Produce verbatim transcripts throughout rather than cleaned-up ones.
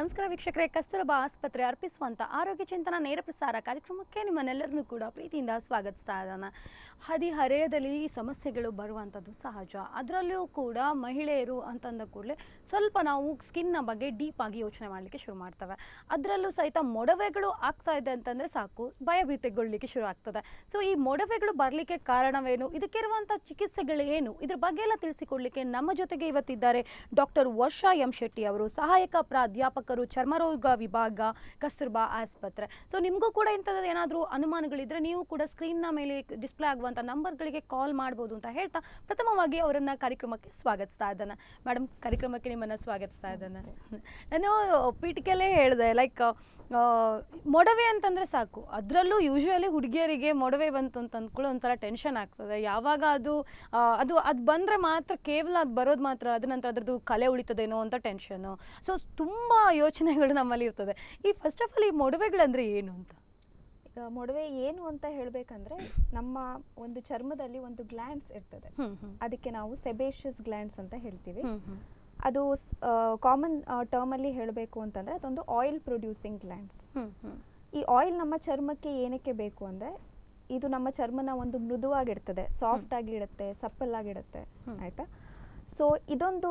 ನಮಸ್ಕಾರ ವೀಕ್ಷಕರೇ, ಕಸ್ತೂರಬಾ ಆಸ್ಪತ್ರೆ ಅರ್ಪಿಸುವಂತ ಆರೋಗ್ಯ ಚಿಂತನ ನೇರ ಪ್ರಸಾರ ಕಾರ್ಯಕ್ರಮಕ್ಕೆ ನಿಮ್ಮನ್ನೆಲ್ಲರನ್ನು ಕೂಡ ಪ್ರೀತಿಯಿಂದ ಸ್ವಾಗತಿಸ್ತಾ ಇದ್ದಾನೆ. ಹದಿಹರೆಯದಲ್ಲಿ ಈ ಸಮಸ್ಯೆಗಳು ಬರುವಂಥದ್ದು ಸಹಜ. ಅದರಲ್ಲೂ ಕೂಡ ಮಹಿಳೆಯರು ಅಂತಂದ ಕೂಡಲೇ ಸ್ವಲ್ಪ ನಾವು ಸ್ಕಿನ್ನ ಬಗ್ಗೆ ಡೀಪ್ ಆಗಿ ಯೋಚನೆ ಮಾಡಲಿಕ್ಕೆ ಶುರು ಮಾಡ್ತವೆ. ಅದರಲ್ಲೂ ಸಹಿತ ಮೊಡವೆಗಳು ಆಗ್ತಾ ಇದೆ ಅಂತಂದರೆ ಸಾಕು ಭಯಭೀತಿಗೊಳ್ಳಿಕ್ಕೆ ಶುರು ಆಗ್ತದೆ. ಸೊ ಈ ಮೊಡವೆಗಳು ಬರಲಿಕ್ಕೆ ಕಾರಣವೇನು, ಇದಕ್ಕಿರುವಂಥ ಚಿಕಿತ್ಸೆಗಳು ಏನು, ಇದ್ರ ಬಗ್ಗೆ ಎಲ್ಲ ತಿಳಿಸಿಕೊಡ್ಲಿಕ್ಕೆ ನಮ್ಮ ಜೊತೆಗೆ ಇವತ್ತಿದ್ದಾರೆ ಡಾಕ್ಟರ್ ವರ್ಷಾ ಎಂ ಶೆಟ್ಟಿ ಅವರು, ಸಹಾಯಕ ಪ್ರಾಧ್ಯಾಪಕರು, ಚರ್ಮರೋಗ ವಿಭಾಗ, ಕಸ್ತೂರಬಾ ಆಸ್ಪತ್ರೆ. ಸೊ ನಿಮಗೂ ಕೂಡ ಇಂಥದ್ದು ಏನಾದರೂ ಅನುಮಾನಗಳಿದ್ರೆ ನೀವು ಕೂಡ ಸ್ಕ್ರೀನ್ನ ಮೇಲೆ ಡಿಸ್ಪ್ಲೇ ಆಗುವಂಥ ನಂಬರ್ಗಳಿಗೆ ಕಾಲ್ ಮಾಡ್ಬೋದು ಅಂತ ಹೇಳ್ತಾ ಪ್ರಥಮವಾಗಿ ಅವರನ್ನು ಕಾರ್ಯಕ್ರಮಕ್ಕೆ ಸ್ವಾಗತಿಸ್ತಾ ಇದ್ದಾನೆ. ಮೇಡಮ್, ಕಾರ್ಯಕ್ರಮಕ್ಕೆ ನಿಮ್ಮನ್ನು ಸ್ವಾಗತಿಸ್ತಾ ಇದ್ದಾನೆ. ನಾನು ಪೀಠಿಕೆಲ್ಲೇ ಹೇಳಿದೆ, ಲೈಕ್ ಮೊಡವೆ ಅಂತಂದರೆ ಸಾಕು, ಅದರಲ್ಲೂ ಯೂಶ್ವಲಿ ಹುಡುಗಿಯರಿಗೆ ಮೊಡವೆ ಬಂತು ಅಂತ ಅಂದ್ಕೊಳ್ಳೋ ಒಂಥರ ಟೆನ್ಷನ್ ಆಗ್ತದೆ. ಯಾವಾಗ ಅದು ಅದು ಅದು ಬಂದರೆ ಮಾತ್ರ ಕೇವಲ ಅದು ಬರೋದು ಮಾತ್ರ, ಅದ ನಂತರ ಅದ್ರದ್ದು ಕಲೆ ಉಳಿತದೇನೋ ಅಂತ ಟೆನ್ಷನ್ನು. ಸೊ ತುಂಬ ಯೋಚನೆಗಳು ನಮ್ಮಲ್ಲಿ ಇರ್ತದೆ. ಈ ಫಸ್ಟ್ ಆಫ್ ಆಲ್ ಈ ಮೊಡವೆಗಳಂದರೆ ಏನು ಅಂತ? ಈಗ ಮೊಡವೆ ಏನು ಅಂತ ಹೇಳಬೇಕಂದ್ರೆ, ನಮ್ಮ ಒಂದು ಚರ್ಮದಲ್ಲಿ ಒಂದು ಗ್ಲ್ಯಾಂಡ್ಸ್ ಇರ್ತದೆ, ಅದಕ್ಕೆ ನಾವು ಸೆಬೇಷಿಯಸ್ ಗ್ಲ್ಯಾಂಡ್ಸ್ ಅಂತ ಹೇಳ್ತೀವಿ. ಅದು ಕಾಮನ್ ಟರ್ಮಲ್ಲಿ ಹೇಳಬೇಕು ಅಂತಂದರೆ ಅದೊಂದು ಆಯಿಲ್ ಪ್ರೊಡ್ಯೂಸಿಂಗ್ ಗ್ಲ್ಯಾಂಡ್ಸ್. ಈ ಆಯಿಲ್ ನಮ್ಮ ಚರ್ಮಕ್ಕೆ ಏನಕ್ಕೆ ಬೇಕು ಅಂದರೆ, ಇದು ನಮ್ಮ ಚರ್ಮನ ಒಂದು ಮೃದುವಾಗಿರ್ತದೆ, ಸಾಫ್ಟ್ ಆಗಿ ಇಡುತ್ತೆ, ಸಪ್ಪಲ್ಲಾಗಿಡುತ್ತೆ, ಆಯಿತಾ. ಸೊ ಇದೊಂದು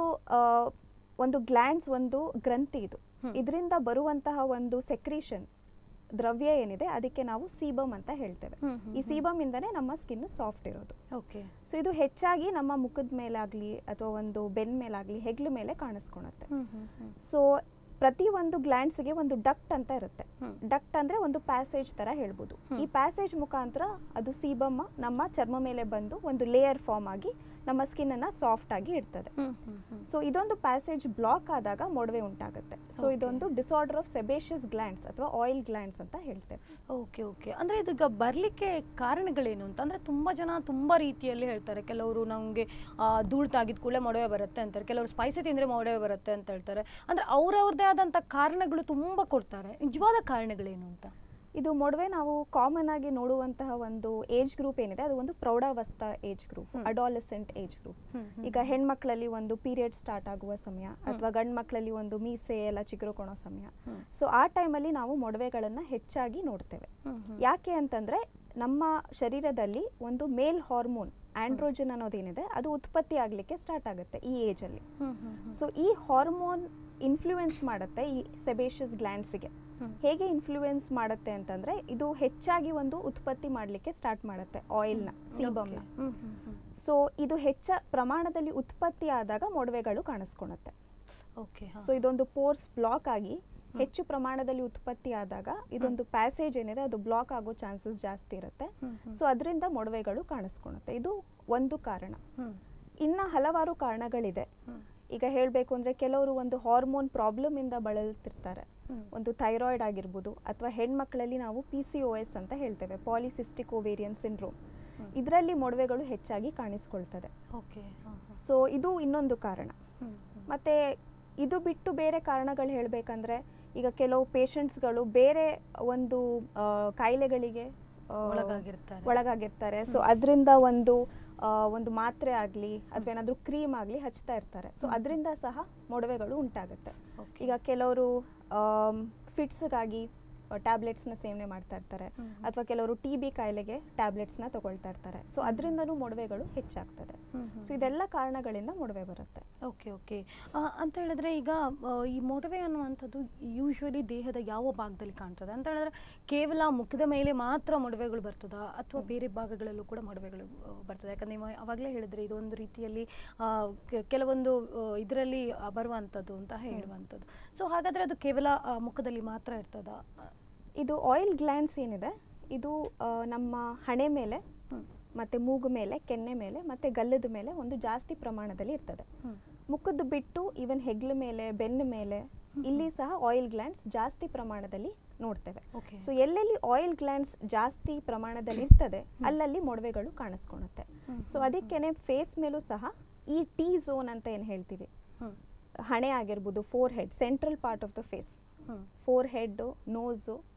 ಒಂದು ಗ್ಲ್ಯಾಂಡ್ಸ್, ಒಂದು ಗ್ರಂಥಿ. ಇದು ಇದರಿಂದ ಬರುವಂತಹ ಒಂದು ಸೆಕ್ರೀಷನ್ ದ್ರವ್ಯ ಏನಿದೆ ಅದಕ್ಕೆ ನಾವು ಸೀಬಮ್ ಅಂತ ಹೇಳ್ತೇವೆ. ಈ ಸೀಬಮ್ ಇಂದನೇ ನಮ್ಮ ಸ್ಕಿನ್ ಸಾಫ್ಟ್ ಇರೋದು. ಓಕೆ. ಸೊ ಇದು ಹೆಚ್ಚಾಗಿ ನಮ್ಮ ಮುಖದ ಮೇಲಾಗ್ಲಿ ಅಥವಾ ಒಂದು ಬೆನ್ ಮೇಲಾಗ್ಲಿ, ಹೆಗ್ಲ ಮೇಲೆ ಕಾಣಿಸ್ಕೊಳುತ್ತೆ. ಸೊ ಪ್ರತಿ ಒಂದು ಗ್ಲ್ಯಾಂಡ್ಸ್ಗೆ ಒಂದು ಡಕ್ಟ್ ಅಂತ ಇರುತ್ತೆ. ಡಕ್ಟ್ ಅಂದ್ರೆ ಒಂದು ಪ್ಯಾಸೇಜ್ ತರ ಹೇಳ್ಬೋದು. ಈ ಪ್ಯಾಸೇಜ್ ಮುಖಾಂತರ ಅದು ಸೀಬಮ್ ನಮ್ಮ ಚರ್ಮ ಮೇಲೆ ಬಂದು ಒಂದು ಲೇಯರ್ ಫಾರ್ಮ್ ಆಗಿ ನಮ್ಮ ಸ್ಕಿನ್ ಅನ್ನ ಸಾಫ್ಟ್ ಆಗಿ ಇಡ್ತದೆ. ಸೊ ಇದೊಂದು ಪ್ಯಾಸೇಜ್ ಬ್ಲಾಕ್ ಆದಾಗ ಮೊಡವೆ ಉಂಟಾಗುತ್ತೆ. ಸೊ ಇದೊಂದು ಡಿಸಾರ್ಡರ್ ಆಫ್ ಸೆಬೇಷಿಯಸ್ ಗ್ಲ್ಯಾಂಡ್ಸ್ ಅಥವಾ ಆಯಿಲ್ ಗ್ಲ್ಯಾಂಡ್ಸ್ ಅಂತ ಹೇಳ್ತೇವೆ. ಓಕೆ ಓಕೆ ಅಂದ್ರೆ ಇದೀಗ ಬರ್ಲಿಕ್ಕೆ ಕಾರಣಗಳೇನು ಅಂತ ಅಂದ್ರೆ, ತುಂಬಾ ಜನ ತುಂಬಾ ರೀತಿಯಲ್ಲಿ ಹೇಳ್ತಾರೆ. ಕೆಲವರು ನಮಗೆ ಧೂಳು ತಾಗಿದ ಕೂಡಲೇ ಮೊಡವೆ ಬರುತ್ತೆ ಅಂತಾರೆ, ಕೆಲವರು ಸ್ಪೈಸಿ ತಿಂದ್ರೆ ಮೊಡವೆ ಬರುತ್ತೆ ಅಂತ ಹೇಳ್ತಾರೆ. ಅಂದ್ರೆ ಅವ್ರವ್ರದೇ ಆದಂತ ಕಾರಣಗಳು ತುಂಬಾ ಕೊಡ್ತಾರೆ. ನಿಜವಾದ ಕಾರಣಗಳೇನು ಅಂತ? ಇದು ಮೊಡವೆ ನಾವು ಕಾಮನ್ ಆಗಿ ನೋಡುವಂತಹ ಒಂದು ಏಜ್ ಗ್ರೂಪ್ ಏನಿದೆ, ಅದು ಒಂದು ಪ್ರೌಢಾವಸ್ಥಾ age group, adolescent age group. ಈಗ ಹೆಣ್ಮಕ್ಳಲ್ಲಿ ಒಂದು ಪೀರಿಯಡ್ ಸ್ಟಾರ್ಟ್ ಆಗುವ ಸಮಯ, ಅಥವಾ ಗಂಡು ಮಕ್ಕಳಲ್ಲಿ ಒಂದು ಮೀಸೆ ಎಲ್ಲ ಚಿಗುರುಕೊಳೋ ಸಮಯ. ಸೊ ಆ ಟೈಮಲ್ಲಿ ನಾವು ಮೊಡವೆಗಳನ್ನ ಹೆಚ್ಚಾಗಿ ನೋಡ್ತೇವೆ. ಯಾಕೆ ಅಂತಂದ್ರೆ, ನಮ್ಮ ಶರೀರದಲ್ಲಿ ಒಂದು ಮೇಲ್ ಹಾರ್ಮೋನ್ ಆಂಡ್ರೋಜನ್ ಅನ್ನೋದೇನಿದೆ ಅದು ಉತ್ಪತ್ತಿ ಆಗ್ಲಿಕ್ಕೆ ಸ್ಟಾರ್ಟ್ ಆಗುತ್ತೆ ಈ ಏಜ್ ಅಲ್ಲಿ. ಸೊ ಈ ಹಾರ್ಮೋನ್ ಇನ್ಫ್ಲೂಯೆನ್ಸ್ ಮಾಡುತ್ತೆ ಈ ಸೆಬೇಷಿಯಸ್ ಗ್ಲ್ಯಾಂಡ್ಸ್ಗೆ. ಹೇಗೆ ಇನ್ಫ್ಲೂಯೆನ್ಸ್ ಮಾಡುತ್ತೆ ಅಂತಂದ್ರೆ, ಇದು ಹೆಚ್ಚಾಗಿ ಒಂದು ಉತ್ಪತ್ತಿ ಮಾಡಲಿಕ್ಕೆ ಸ್ಟಾರ್ಟ್ ಮಾಡುತ್ತೆ ಆಯಿಲ್ನ, ಸೀಬಮ್ನ. ಸೊ ಇದು ಹೆಚ್ಚ ಪ್ರಮಾಣದಲ್ಲಿ ಉತ್ಪತ್ತಿ ಆದಾಗ ಮೊಡವೆಗಳು ಕಾಣಿಸ್ಕೊಳುತ್ತೆ. ಸೊ ಇದೊಂದು ಪೋರ್ಸ್ ಬ್ಲಾಕ್ ಆಗಿ ಹೆಚ್ಚು ಪ್ರಮಾಣದಲ್ಲಿ ಉತ್ಪತ್ತಿ ಆದಾಗ ಇದೊಂದು ಪ್ಯಾಸೇಜ್ ಏನಿದೆ ಅದು ಬ್ಲಾಕ್ ಆಗೋ ಚಾನ್ಸಸ್ ಜಾಸ್ತಿ ಇರುತ್ತೆ. ಸೊ ಅದರಿಂದ ಮೊಡವೆಗಳು ಕಾಣಿಸ್ಕೊಳುತ್ತೆ. ಇದು ಒಂದು ಕಾರಣ. ಇನ್ನ ಹಲವಾರು ಕಾರಣಗಳಿದೆ. ಈಗ ಹೇಳಬೇಕು ಅಂದ್ರೆ, ಕೆಲವರು ಒಂದು ಹಾರ್ಮೋನ್ ಪ್ರಾಬ್ಲಮ್ ಇಂದ ಬಳಲ್ತಿರ್ತಾರೆ. ಒಂದು ಥೈರಾಯ್ಡ್ ಆಗಿರ್ಬೋದು, ಅಥವಾ ಹೆಣ್ಮಕ್ಳಲ್ಲಿ ನಾವು ಪಿ ಸಿ ಓ ಎಸ್ ಅಂತ ಹೇಳ್ತೇವೆ, ಪಾಲಿಸಿಸ್ಟಿಕ್ ಓವೇರಿಯನ್ ಸಿಂಡ್ರೋಮ್. ಇದರಲ್ಲಿ ಮೊಡವೆಗಳು ಹೆಚ್ಚಾಗಿ ಕಾಣಿಸ್ಕೊಳ್ತದೆ. ಸೊ ಇದು ಇನ್ನೊಂದು ಕಾರಣ. ಮತ್ತೆ ಇದು ಬಿಟ್ಟು ಬೇರೆ ಕಾರಣಗಳು ಹೇಳಬೇಕಂದ್ರೆ, ಈಗ ಕೆಲವು ಪೇಷಂಟ್ಸ್ಗಳು ಬೇರೆ ಒಂದು ಕಾಯಿಲೆಗಳಿಗೆ ಒಳಗಾಗಿರ್ತಾರೆ. ಸೊ ಅದರಿಂದ ಒಂದು ಒಂದು ಮಾತ್ರೆ ಆಗಲಿ ಅಥವಾ ಏನಾದರೂ ಕ್ರೀಮ್ ಆಗಲಿ ಹಚ್ತಾ ಇರ್ತಾರೆ. ಸೊ ಅದರಿಂದ ಸಹ ಮೊಡವೆಗಳು ಉಂಟಾಗುತ್ತೆ. ಈಗ ಕೆಲವರು ಫಿಟ್ಸ್ಗಾಗಿ ಟ್ಯಾಬ್ಲೆಟ್ಸ್ನ ಸೇವನೆ ಮಾಡ್ತಾ ಇರ್ತಾರೆ, ಅಥವಾ ಕೆಲವರು ಟಿ ಬಿ ಕಾಯಿಲೆಗೆ ಟ್ಯಾಬ್ಲೆಟ್ಸ್ನ ತಗೊಳ್ತಾ ಇರ್ತಾರೆ. ಸೊ ಅದರಿಂದನೂ ಮೊಡವೆಗಳು ಹೆಚ್ಚಾಗ್ತದೆ. ಸೊ ಇದೆಲ್ಲ ಕಾರಣಗಳಿಂದ ಮೊಡವೆ ಬರುತ್ತೆ. ಓಕೆ ಓಕೆ ಅಂತ ಹೇಳಿದ್ರೆ, ಈಗ ಈ ಮೊಡವೆ ಅನ್ನುವಂಥದ್ದು ಯೂಶ್ವಲಿ ದೇಹದ ಯಾವ ಭಾಗದಲ್ಲಿ ಕಾಣ್ತದೆ ಅಂತ ಹೇಳಿದ್ರೆ, ಕೇವಲ ಮುಖದ ಮೇಲೆ ಮಾತ್ರ ಮೊಡವೆಗಳು ಬರ್ತದಾ, ಅಥವಾ ಬೇರೆ ಭಾಗಗಳಲ್ಲೂ ಕೂಡ ಮೊಡವೆಗಳು ಬರ್ತದೆ? ಯಾಕಂದ್ರೆ ನೀವು ಆವಾಗಲೇ ಹೇಳಿದ್ರೆ ಇದೊಂದು ರೀತಿಯಲ್ಲಿ ಕೆಲವೊಂದು ಇದರಲ್ಲಿ ಬರುವಂಥದ್ದು ಅಂತ ಹೇಳುವಂಥದ್ದು. ಸೊ ಹಾಗಾದರೆ ಅದು ಕೇವಲ ಮುಖದಲ್ಲಿ ಮಾತ್ರ ಇರ್ತದಾ? ಇದು ಆಯಿಲ್ ಗ್ಲ್ಯಾಂಡ್ಸ್ ಏನಿದೆ, ಇದು ನಮ್ಮ ಹಣೆ ಮೇಲೆ, ಮತ್ತೆ ಮೂಗು ಮೇಲೆ, ಕೆನ್ನೆ ಮೇಲೆ, ಮತ್ತೆ ಗಲ್ಲದ ಮೇಲೆ ಒಂದು ಜಾಸ್ತಿ ಪ್ರಮಾಣದಲ್ಲಿ ಇರ್ತದೆ. ಮುಖದ್ದು ಬಿಟ್ಟು ಈವನ್ ಹೆಗ್ಲ ಮೇಲೆ, ಬೆನ್ನ ಮೇಲೆ, ಇಲ್ಲಿ ಸಹ ಆಯಿಲ್ ಗ್ಲ್ಯಾಂಡ್ಸ್ ಜಾಸ್ತಿ ಪ್ರಮಾಣದಲ್ಲಿ ನೋಡ್ತೇವೆ. ಸೊ ಎಲ್ಲೆಲ್ಲಿ ಆಯಿಲ್ ಗ್ಲ್ಯಾಂಡ್ಸ್ ಜಾಸ್ತಿ ಪ್ರಮಾಣದಲ್ಲಿ ಇರ್ತದೆ ಅಲ್ಲಲ್ಲಿ ಮೊಡವೆಗಳು ಕಾಣಿಸ್ಕೊಳುತ್ತೆ. ಸೊ ಅದಕ್ಕೇನೆ ಫೇಸ್ ಮೇಲೂ ಸಹ ಈ ಟಿ ಝೋನ್ ಅಂತ ಏನು ಹೇಳ್ತೀವಿ, ಹಣೆ ಆಗಿರ್ಬೋದು, forehead, central part of the face, forehead, nose,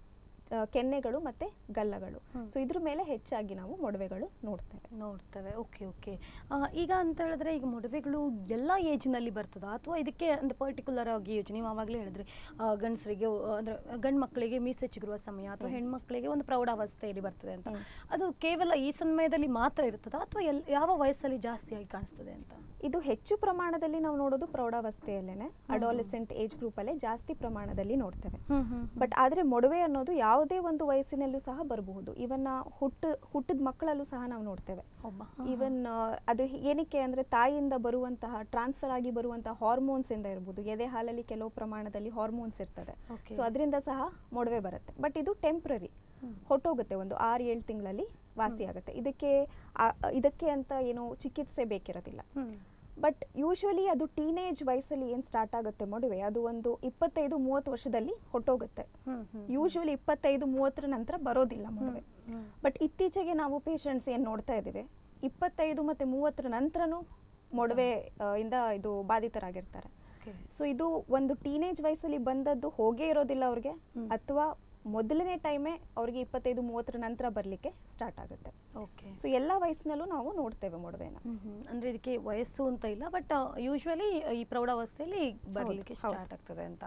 ಕೆನ್ನೆಗಳು ಮತ್ತು ಗಲ್ಲಗಳು. ಸೊ ಇದ್ರ ಮೇಲೆ ಹೆಚ್ಚಾಗಿ ನಾವು ಮೊಡವೆಗಳು ನೋಡ್ತೇವೆ ನೋಡ್ತೇವೆ ಓಕೆ ಓಕೆ ಈಗ ಅಂತ ಹೇಳಿದ್ರೆ ಈಗ ಮೊಡವೆಗಳು ಎಲ್ಲ ಏಜ್ನಲ್ಲಿ ಬರ್ತದಾ ಅಥವಾ ಇದಕ್ಕೆ ಒಂದು ಪರ್ಟಿಕ್ಯುಲರ್ ಆಗಿ ಏಜ್ ನೀವು ಆವಾಗಲೇ ಹೇಳಿದ್ರಿ ಗಂಡಸರಿಗೆ ಅಂದರೆ ಗಂಡು ಮಕ್ಕಳಿಗೆ ಮೀಸೆ ಚಿಗುರುವ ಸಮಯ ಅಥವಾ ಹೆಣ್ಮಕ್ಳಿಗೆ ಒಂದು ಪ್ರೌಢಾವಸ್ಥೆಯಲ್ಲಿ ಬರ್ತದೆ ಅಂತ, ಅದು ಕೇವಲ ಈ ಸಮಯದಲ್ಲಿ ಮಾತ್ರ ಇರ್ತದಾ ಅಥವಾ ಎಲ್ ಯಾವ ವಯಸ್ಸಲ್ಲಿ ಜಾಸ್ತಿಯಾಗಿ ಕಾಣಿಸ್ತದೆ ಅಂತ? ಇದು ಹೆಚ್ಚು ಪ್ರಮಾಣದಲ್ಲಿ ನಾವು ನೋಡೋದು ಪ್ರೌಢಾವಸ್ಥೆಯಲ್ಲೇನೆ, ಅಡಾಲೆಸೆಂಟ್ ಏಜ್ ಗ್ರೂಪಲ್ಲೇ ಜಾಸ್ತಿ ಪ್ರಮಾಣದಲ್ಲಿ ನೋಡ್ತೇವೆ. ಬಟ್ ಆದರೆ ಮೊಡವೆ ಅನ್ನೋದು ಯಾವುದೇ ಒಂದು ವಯಸ್ಸಿನಲ್ಲೂ ಸಹ ಬರಬಹುದು. ಇವನ್ ಹುಟ್ಟು ಹುಟ್ಟಿದ ಮಕ್ಕಳಲ್ಲೂ ಸಹ ನಾವು ನೋಡ್ತೇವೆ. ಈವನ್ ಅದು ಏನಕ್ಕೆ ಅಂದರೆ ತಾಯಿಯಿಂದ ಬರುವಂತಹ ಟ್ರಾನ್ಸ್ಫರ್ ಆಗಿ ಬರುವಂತಹ ಹಾರ್ಮೋನ್ಸ್ ಇಂದ ಇರ್ಬೋದು. ಎದೆ ಹಾಲಲ್ಲಿ ಕೆಲವು ಪ್ರಮಾಣದಲ್ಲಿ ಹಾರ್ಮೋನ್ಸ್ ಇರ್ತದೆ, ಸೊ ಅದರಿಂದ ಸಹ ಮೊಡವೆ ಬರುತ್ತೆ. ಬಟ್ ಇದು ಟೆಂಪ್ರರಿ, ಹೊಟ್ಟೋಗುತ್ತೆ, ಒಂದು ಆರು ಏಳು ತಿಂಗಳಲ್ಲಿ ವಾಸಿ ಆಗುತ್ತೆ. ಇದಕ್ಕೆ ಇದಕ್ಕೆ ಅಂತ ಏನು ಚಿಕಿತ್ಸೆ ಬೇಕಿರೋದಿಲ್ಲ. ಬಟ್ ಯೂಶ್ವಲಿ ಅದು ಟೀನೇಜ್ ವಯಸ್ಸಲ್ಲಿ ಏನು ಸ್ಟಾರ್ಟ್ ಆಗುತ್ತೆ ಮೊಡವೆ, ಅದು ಒಂದು ಇಪ್ಪತ್ತೈದು ಮೂವತ್ತು ವರ್ಷದಲ್ಲಿ ಹೊಟ್ಟೋಗುತ್ತೆ. ಯೂಶ್ವಲಿ ಇಪ್ಪತ್ತೈದು ಮೂವತ್ತರ ನಂತರ ಬರೋದಿಲ್ಲ ಮೊಡವೆ. ಬಟ್ ಇತ್ತೀಚೆಗೆ ನಾವು ಪೇಷಂಟ್ಸ್ ಏನು ನೋಡ್ತಾ ಇದ್ದೀವಿ, ಇಪ್ಪತ್ತೈದು ಮತ್ತು ಮೂವತ್ತರ ನಂತರನೂ ಮೊಡವೆ ಇಂದ ಇದು ಬಾಧಿತರಾಗಿರ್ತಾರೆ. ಸೊ ಇದು ಒಂದು ಟೀನೇಜ್ ವಯಸ್ಸಲ್ಲಿ ಬಂದದ್ದು ಹೋಗೇ ಇರೋದಿಲ್ಲ ಅವ್ರಿಗೆ, ಅಥವಾ ಮೊದಲನೇ ಟೈಮೇ ಅವ್ರಿಗೆ ಇಪ್ಪತ್ತೈದು ಮೂವತ್ತರ ನಂತರ ಬರಲಿಕ್ಕೆ ಸ್ಟಾರ್ಟ್ ಆಗುತ್ತೆ. ಓಕೆ, ಸೊ ಎಲ್ಲ ವಯಸ್ಸಿನಲ್ಲೂ ನಾವು ನೋಡ್ತೇವೆ ಮೊಡವೆನ. ಅಂದರೆ ಇದಕ್ಕೆ ವಯಸ್ಸು ಅಂತ ಇಲ್ಲ, ಬಟ್ ಯೂಶ್ವಲಿ ಈ ಪ್ರೌಢಾವಸ್ಥೆಯಲ್ಲಿ ಬರಲಿಕ್ಕೆ ಸ್ಟಾರ್ಟ್ ಆಗ್ತದೆ ಅಂತ.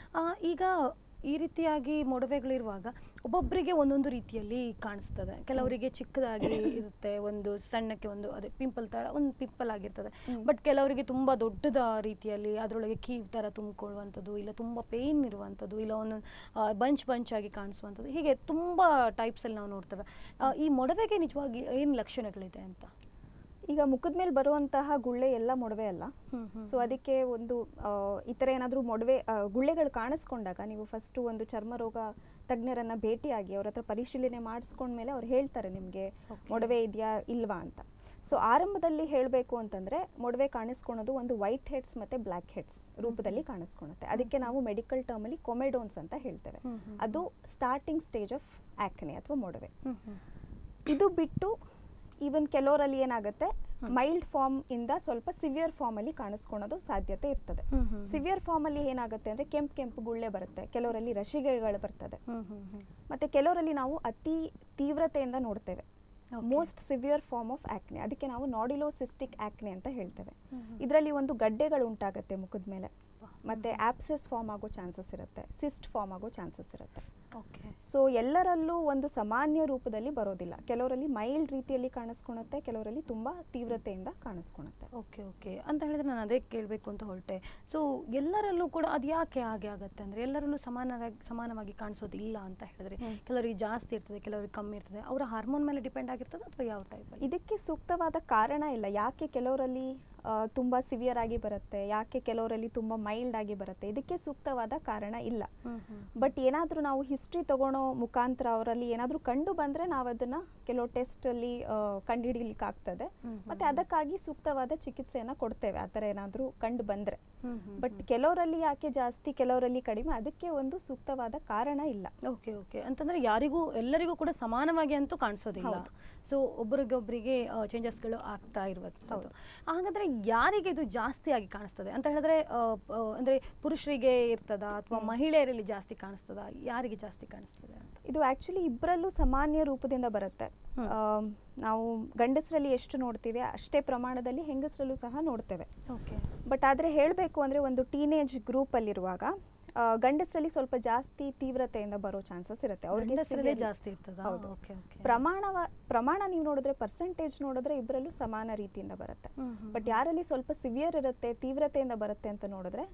ಈಗ ಈ ರೀತಿಯಾಗಿ ಮೊಡವೆಗಳಿರುವಾಗ ಒಬ್ಬೊಬ್ಬರಿಗೆ ಒಂದೊಂದು ರೀತಿಯಲ್ಲಿ ಕಾಣಿಸ್ತದೆ. ಕೆಲವರಿಗೆ ಚಿಕ್ಕದಾಗಿ ಇರುತ್ತೆ, ಒಂದು ಸಣ್ಣಕ್ಕೆ ಒಂದು ಅದೇ ಪಿಂಪಲ್ ಥರ ಒಂದು ಪಿಂಪಲ್ ಆಗಿರ್ತದೆ. ಬಟ್ ಕೆಲವರಿಗೆ ತುಂಬ ದೊಡ್ಡದ ರೀತಿಯಲ್ಲಿ ಅದರೊಳಗೆ ಕೀವ್ ಥರ ತುಂಬಿಕೊಳ್ಳುವಂಥದ್ದು, ಇಲ್ಲ ತುಂಬ ಪೇಯ್ನ್ ಇರುವಂಥದ್ದು, ಇಲ್ಲ ಒಂದೊಂದು ಬಂಚ್ ಬಂಚ್ ಆಗಿ ಕಾಣಿಸುವಂಥದ್ದು, ಹೀಗೆ ತುಂಬ ಟೈಪ್ಸಲ್ಲಿ ನಾವು ನೋಡ್ತೇವೆ. ಈ ಮೊಡವೆಗೆ ನಿಜವಾಗಿ ಏನು ಲಕ್ಷಣಗಳಿದೆ ಅಂತ? ಈಗ ಮುಖದ ಮೇಲೆ ಬರುವಂತಹ ಗುಳ್ಳೆ ಎಲ್ಲ ಮೊಡವೆ ಅಲ್ಲ. ಸೊ ಅದಕ್ಕೆ ಒಂದು ಈ ಥರ ಏನಾದರೂ ಮೊಡವೆ ಗುಳ್ಳೆಗಳು ಕಾಣಿಸ್ಕೊಂಡಾಗ ನೀವು ಫಸ್ಟು ಒಂದು ಚರ್ಮ ರೋಗ ತಜ್ಞರನ್ನ ಭೇಟಿಯಾಗಿ ಅವ್ರ ಹತ್ರ ಪರಿಶೀಲನೆ ಮಾಡಿಸ್ಕೊಂಡ್ಮೇಲೆ ಅವ್ರು ಹೇಳ್ತಾರೆ ನಿಮಗೆ ಮೊಡವೆ ಇದೆಯಾ ಇಲ್ವಾ ಅಂತ. ಸೊ ಆರಂಭದಲ್ಲಿ ಹೇಳಬೇಕು ಅಂತಂದರೆ ಮೊಡವೆ ಕಾಣಿಸ್ಕೊಳೋದು ಒಂದು ವೈಟ್ ಹೆಡ್ಸ್ ಮತ್ತು ಬ್ಲ್ಯಾಕ್ ಹೆಡ್ಸ್ ರೂಪದಲ್ಲಿ ಕಾಣಿಸ್ಕೊಳುತ್ತೆ. ಅದಕ್ಕೆ ನಾವು ಮೆಡಿಕಲ್ ಟರ್ಮಲ್ಲಿ ಕೊಮೆಡೋನ್ಸ್ ಅಂತ ಹೇಳ್ತೇವೆ. ಅದು ಸ್ಟಾರ್ಟಿಂಗ್ ಸ್ಟೇಜ್ ಆಫ್ ಆಕ್ನೆ ಅಥವಾ ಮೊಡವೆ. ಇದು ಬಿಟ್ಟು ಈವನ್ ಕೆಲವರಲ್ಲಿ ಏನಾಗುತ್ತೆ, ಮೈಲ್ಡ್ ಫಾರ್ಮ್ ಇಂದ ಸ್ವಲ್ಪ ಸಿವಿಯರ್ ಫಾರ್ಮ್ ಅಲ್ಲಿ ಕಾಣಿಸ್ಕೊಳೋದು ಸಾಧ್ಯತೆ ಇರ್ತದೆ. ಸಿವಿಯರ್ ಫಾರ್ಮ್ ಅಲ್ಲಿ ಏನಾಗುತ್ತೆ ಅಂದ್ರೆ ಕೆಂಪು ಕೆಂಪು ಗುಳ್ಳೆ ಬರುತ್ತೆ, ಕೆಲವರಲ್ಲಿ ರಶಿಗೆಗಳು ಬರ್ತದೆ, ಮತ್ತೆ ಕೆಲವರಲ್ಲಿ ನಾವು ಅತಿ ತೀವ್ರತೆಯಿಂದ ನೋಡ್ತೇವೆ. Most severe form of acne, ಅದಕ್ಕೆ ನಾವು ನಾಡಿಲೋಸಿಸ್ಟಿಕ್ ಆಕ್ನೆ ಅಂತ ಹೇಳ್ತೇವೆ. ಇದರಲ್ಲಿ ಒಂದು ಗಡ್ಡೆಗಳು ಉಂಟಾಗುತ್ತೆ ಮುಖದ ಮೇಲೆ, ಮತ್ತೆ ಆಪ್ಸೆಸ್ ಫಾರ್ಮ್ ಆಗೋ ಚಾನ್ಸಸ್ ಇರುತ್ತೆ, ಸಿಸ್ಟ್ ಫಾರ್ಮ್ ಆಗೋ ಚಾನ್ಸಸ್ ಇರುತ್ತೆ. ಸೊ ಎಲ್ಲರಲ್ಲೂ ಒಂದು ಸಾಮಾನ್ಯ ರೂಪದಲ್ಲಿ ಬರೋದಿಲ್ಲ. ಕೆಲವರಲ್ಲಿ ಮೈಲ್ಡ್ ರೀತಿಯಲ್ಲಿ ಕಾಣಿಸ್ಕೊಳುತ್ತೆ, ಕೆಲವರಲ್ಲಿ ತುಂಬಾ ತೀವ್ರತೆಯಿಂದ ಕಾಣಿಸ್ಕೊಳುತ್ತೆ. ಓಕೆ ಓಕೆ ಅಂತ ಹೇಳಿದ್ರೆ ನಾನು ಅದೇ ಕೇಳಬೇಕು ಅಂತ ಹೊರಟೆ. ಸೊ ಎಲ್ಲರಲ್ಲೂ ಕೂಡ ಅದು ಯಾಕೆ ಹಾಗೆ ಆಗುತ್ತೆ ಅಂದರೆ ಎಲ್ಲರಲ್ಲೂ ಸಮಾನವಾಗಿ ಸಮಾನವಾಗಿ ಕಾಣಿಸೋದಿಲ್ಲ ಅಂತ ಹೇಳಿದ್ರೆ ಕೆಲವರಿಗೆ ಜಾಸ್ತಿ ಇರ್ತದೆ, ಕೆಲವರಿಗೆ ಕಮ್ಮಿ ಇರ್ತದೆ. ಅವರ ಹಾರ್ಮೋನ್ ಮೇಲೆ ಡಿಪೆಂಡ್ ಆಗಿರ್ತದೆ ಅಥವಾ ಯಾವ ಟೈಪ್? ಇದಕ್ಕೆ ಸೂಕ್ತವಾದ ಕಾರಣ ಇಲ್ಲ. ಯಾಕೆ ಕೆಲವರಲ್ಲಿ ತುಂಬ ಸಿವಿಯರ್ ಆಗಿ ಬರುತ್ತೆ, ಯಾಕೆ ಕೆಲವರಲ್ಲಿ ತುಂಬ ಮೈಲ್ಡ್ ಆಗಿ ಬರುತ್ತೆ, ಇದಕ್ಕೆ ಸೂಕ್ತವಾದ ಕಾರಣ ಇಲ್ಲ. ಬಟ್ ಏನಾದರೂ ನಾವು ಹಿಸ್ಟ್ರಿ ತಗೊಳ್ಳೋ ಮುಖಾಂತರ ಅವರಲ್ಲಿ ಏನಾದರೂ ಕಂಡು ಬಂದರೆ ನಾವು ಅದನ್ನು ಕೆಲವು ಟೆಸ್ಟಲ್ಲಿ ಕಂಡುಹಿಡಿಯಲಿಕ್ಕೆ ಆಗ್ತದೆ, ಮತ್ತು ಅದಕ್ಕಾಗಿ ಸೂಕ್ತವಾದ ಚಿಕಿತ್ಸೆಯನ್ನು ಕೊಡ್ತೇವೆ ಆ ಥರ ಏನಾದರೂ ಕಂಡು ಬಂದರೆ. ಬಟ್ ಕೆಲವರಲ್ಲಿ ಯಾಕೆ ಜಾಸ್ತಿ ಕೆಲವರಲ್ಲಿ ಕಡಿಮೆ, ಅದಕ್ಕೆ ಒಂದು ಸೂಕ್ತವಾದ ಕಾರಣ ಇಲ್ಲ. ಓಕೆ ಓಕೆ ಅಂತಂದರೆ ಯಾರಿಗೂ ಎಲ್ಲರಿಗೂ ಕೂಡ ಸಮಾನವಾಗಿ ಅಂತೂ ಕಾಣಿಸೋದಿಲ್ಲ. ಸೊ ಒಬ್ಬರಿಗೊಬ್ಬರಿಗೆ ಚೇಂಜಸ್ಗಳು ಆಗ್ತಾ ಇರುವಂಥದ್ದು. ಹಾಗಾದರೆ ಯಾರಿಗೆ ಇದು ಜಾಸ್ತಿಯಾಗಿ ಕಾಣಿಸ್ತದೆ ಅಂತ ಹೇಳಿದ್ರೆ ಅಂದರೆ ಪುರುಷರಿಗೆ ಇರ್ತದಾ ಅಥವಾ ಮಹಿಳೆಯರಲ್ಲಿ ಜಾಸ್ತಿ ಕಾಣಿಸ್ತದಾ, ಯಾರಿಗೆ ಜಾಸ್ತಿ ಕಾಣಿಸ್ತದೆ ಅಂತ? ಇದು ಆ್ಯಕ್ಚುಲಿ ಇಬ್ಬರಲ್ಲೂ ಸಾಮಾನ್ಯ ರೂಪದಿಂದ ಬರುತ್ತೆ. ನಾವು ಗಂಡಸರಲ್ಲಿ ಎಷ್ಟು ನೋಡ್ತೀವಿ ಅಷ್ಟೇ ಪ್ರಮಾಣದಲ್ಲಿ ಹೆಂಗಸರಲ್ಲೂ ಸಹ ನೋಡ್ತೇವೆ. ಓಕೆ. ಬಟ್ ಆದರೆ ಹೇಳಬೇಕು ಅಂದರೆ ಒಂದು ಟೀನೇಜ್ ಗ್ರೂಪಲ್ಲಿರುವಾಗ ಗಂಡಸರಲ್ಲಿ ಸ್ವಲ್ಪ ಜಾಸ್ತಿ ತೀವ್ರತೆಯಿಂದ ಬರೋ ಚಾನ್ಸಸ್ ಇರುತ್ತೆ. ಅವ್ರಿಗೆ ಜಾಸ್ತಿ ಇರ್ತದೆ. ಹೌದು. ಪ್ರಮಾಣ ಪ್ರಮಾಣ ನೀವು ನೋಡಿದ್ರೆ ಪರ್ಸೆಂಟೇಜ್ ನೋಡಿದ್ರೆ ಇಬ್ಬರಲ್ಲೂ ಸಮಾನ ರೀತಿಯಿಂದ ಬರುತ್ತೆ. ಬಟ್ ಯಾರಲ್ಲಿ ಸ್ವಲ್ಪ ಸಿವಿಯರ್ ಇರುತ್ತೆ, ತೀವ್ರತೆಯಿಂದ ಬರುತ್ತೆ ಅಂತ ನೋಡಿದ್ರೆ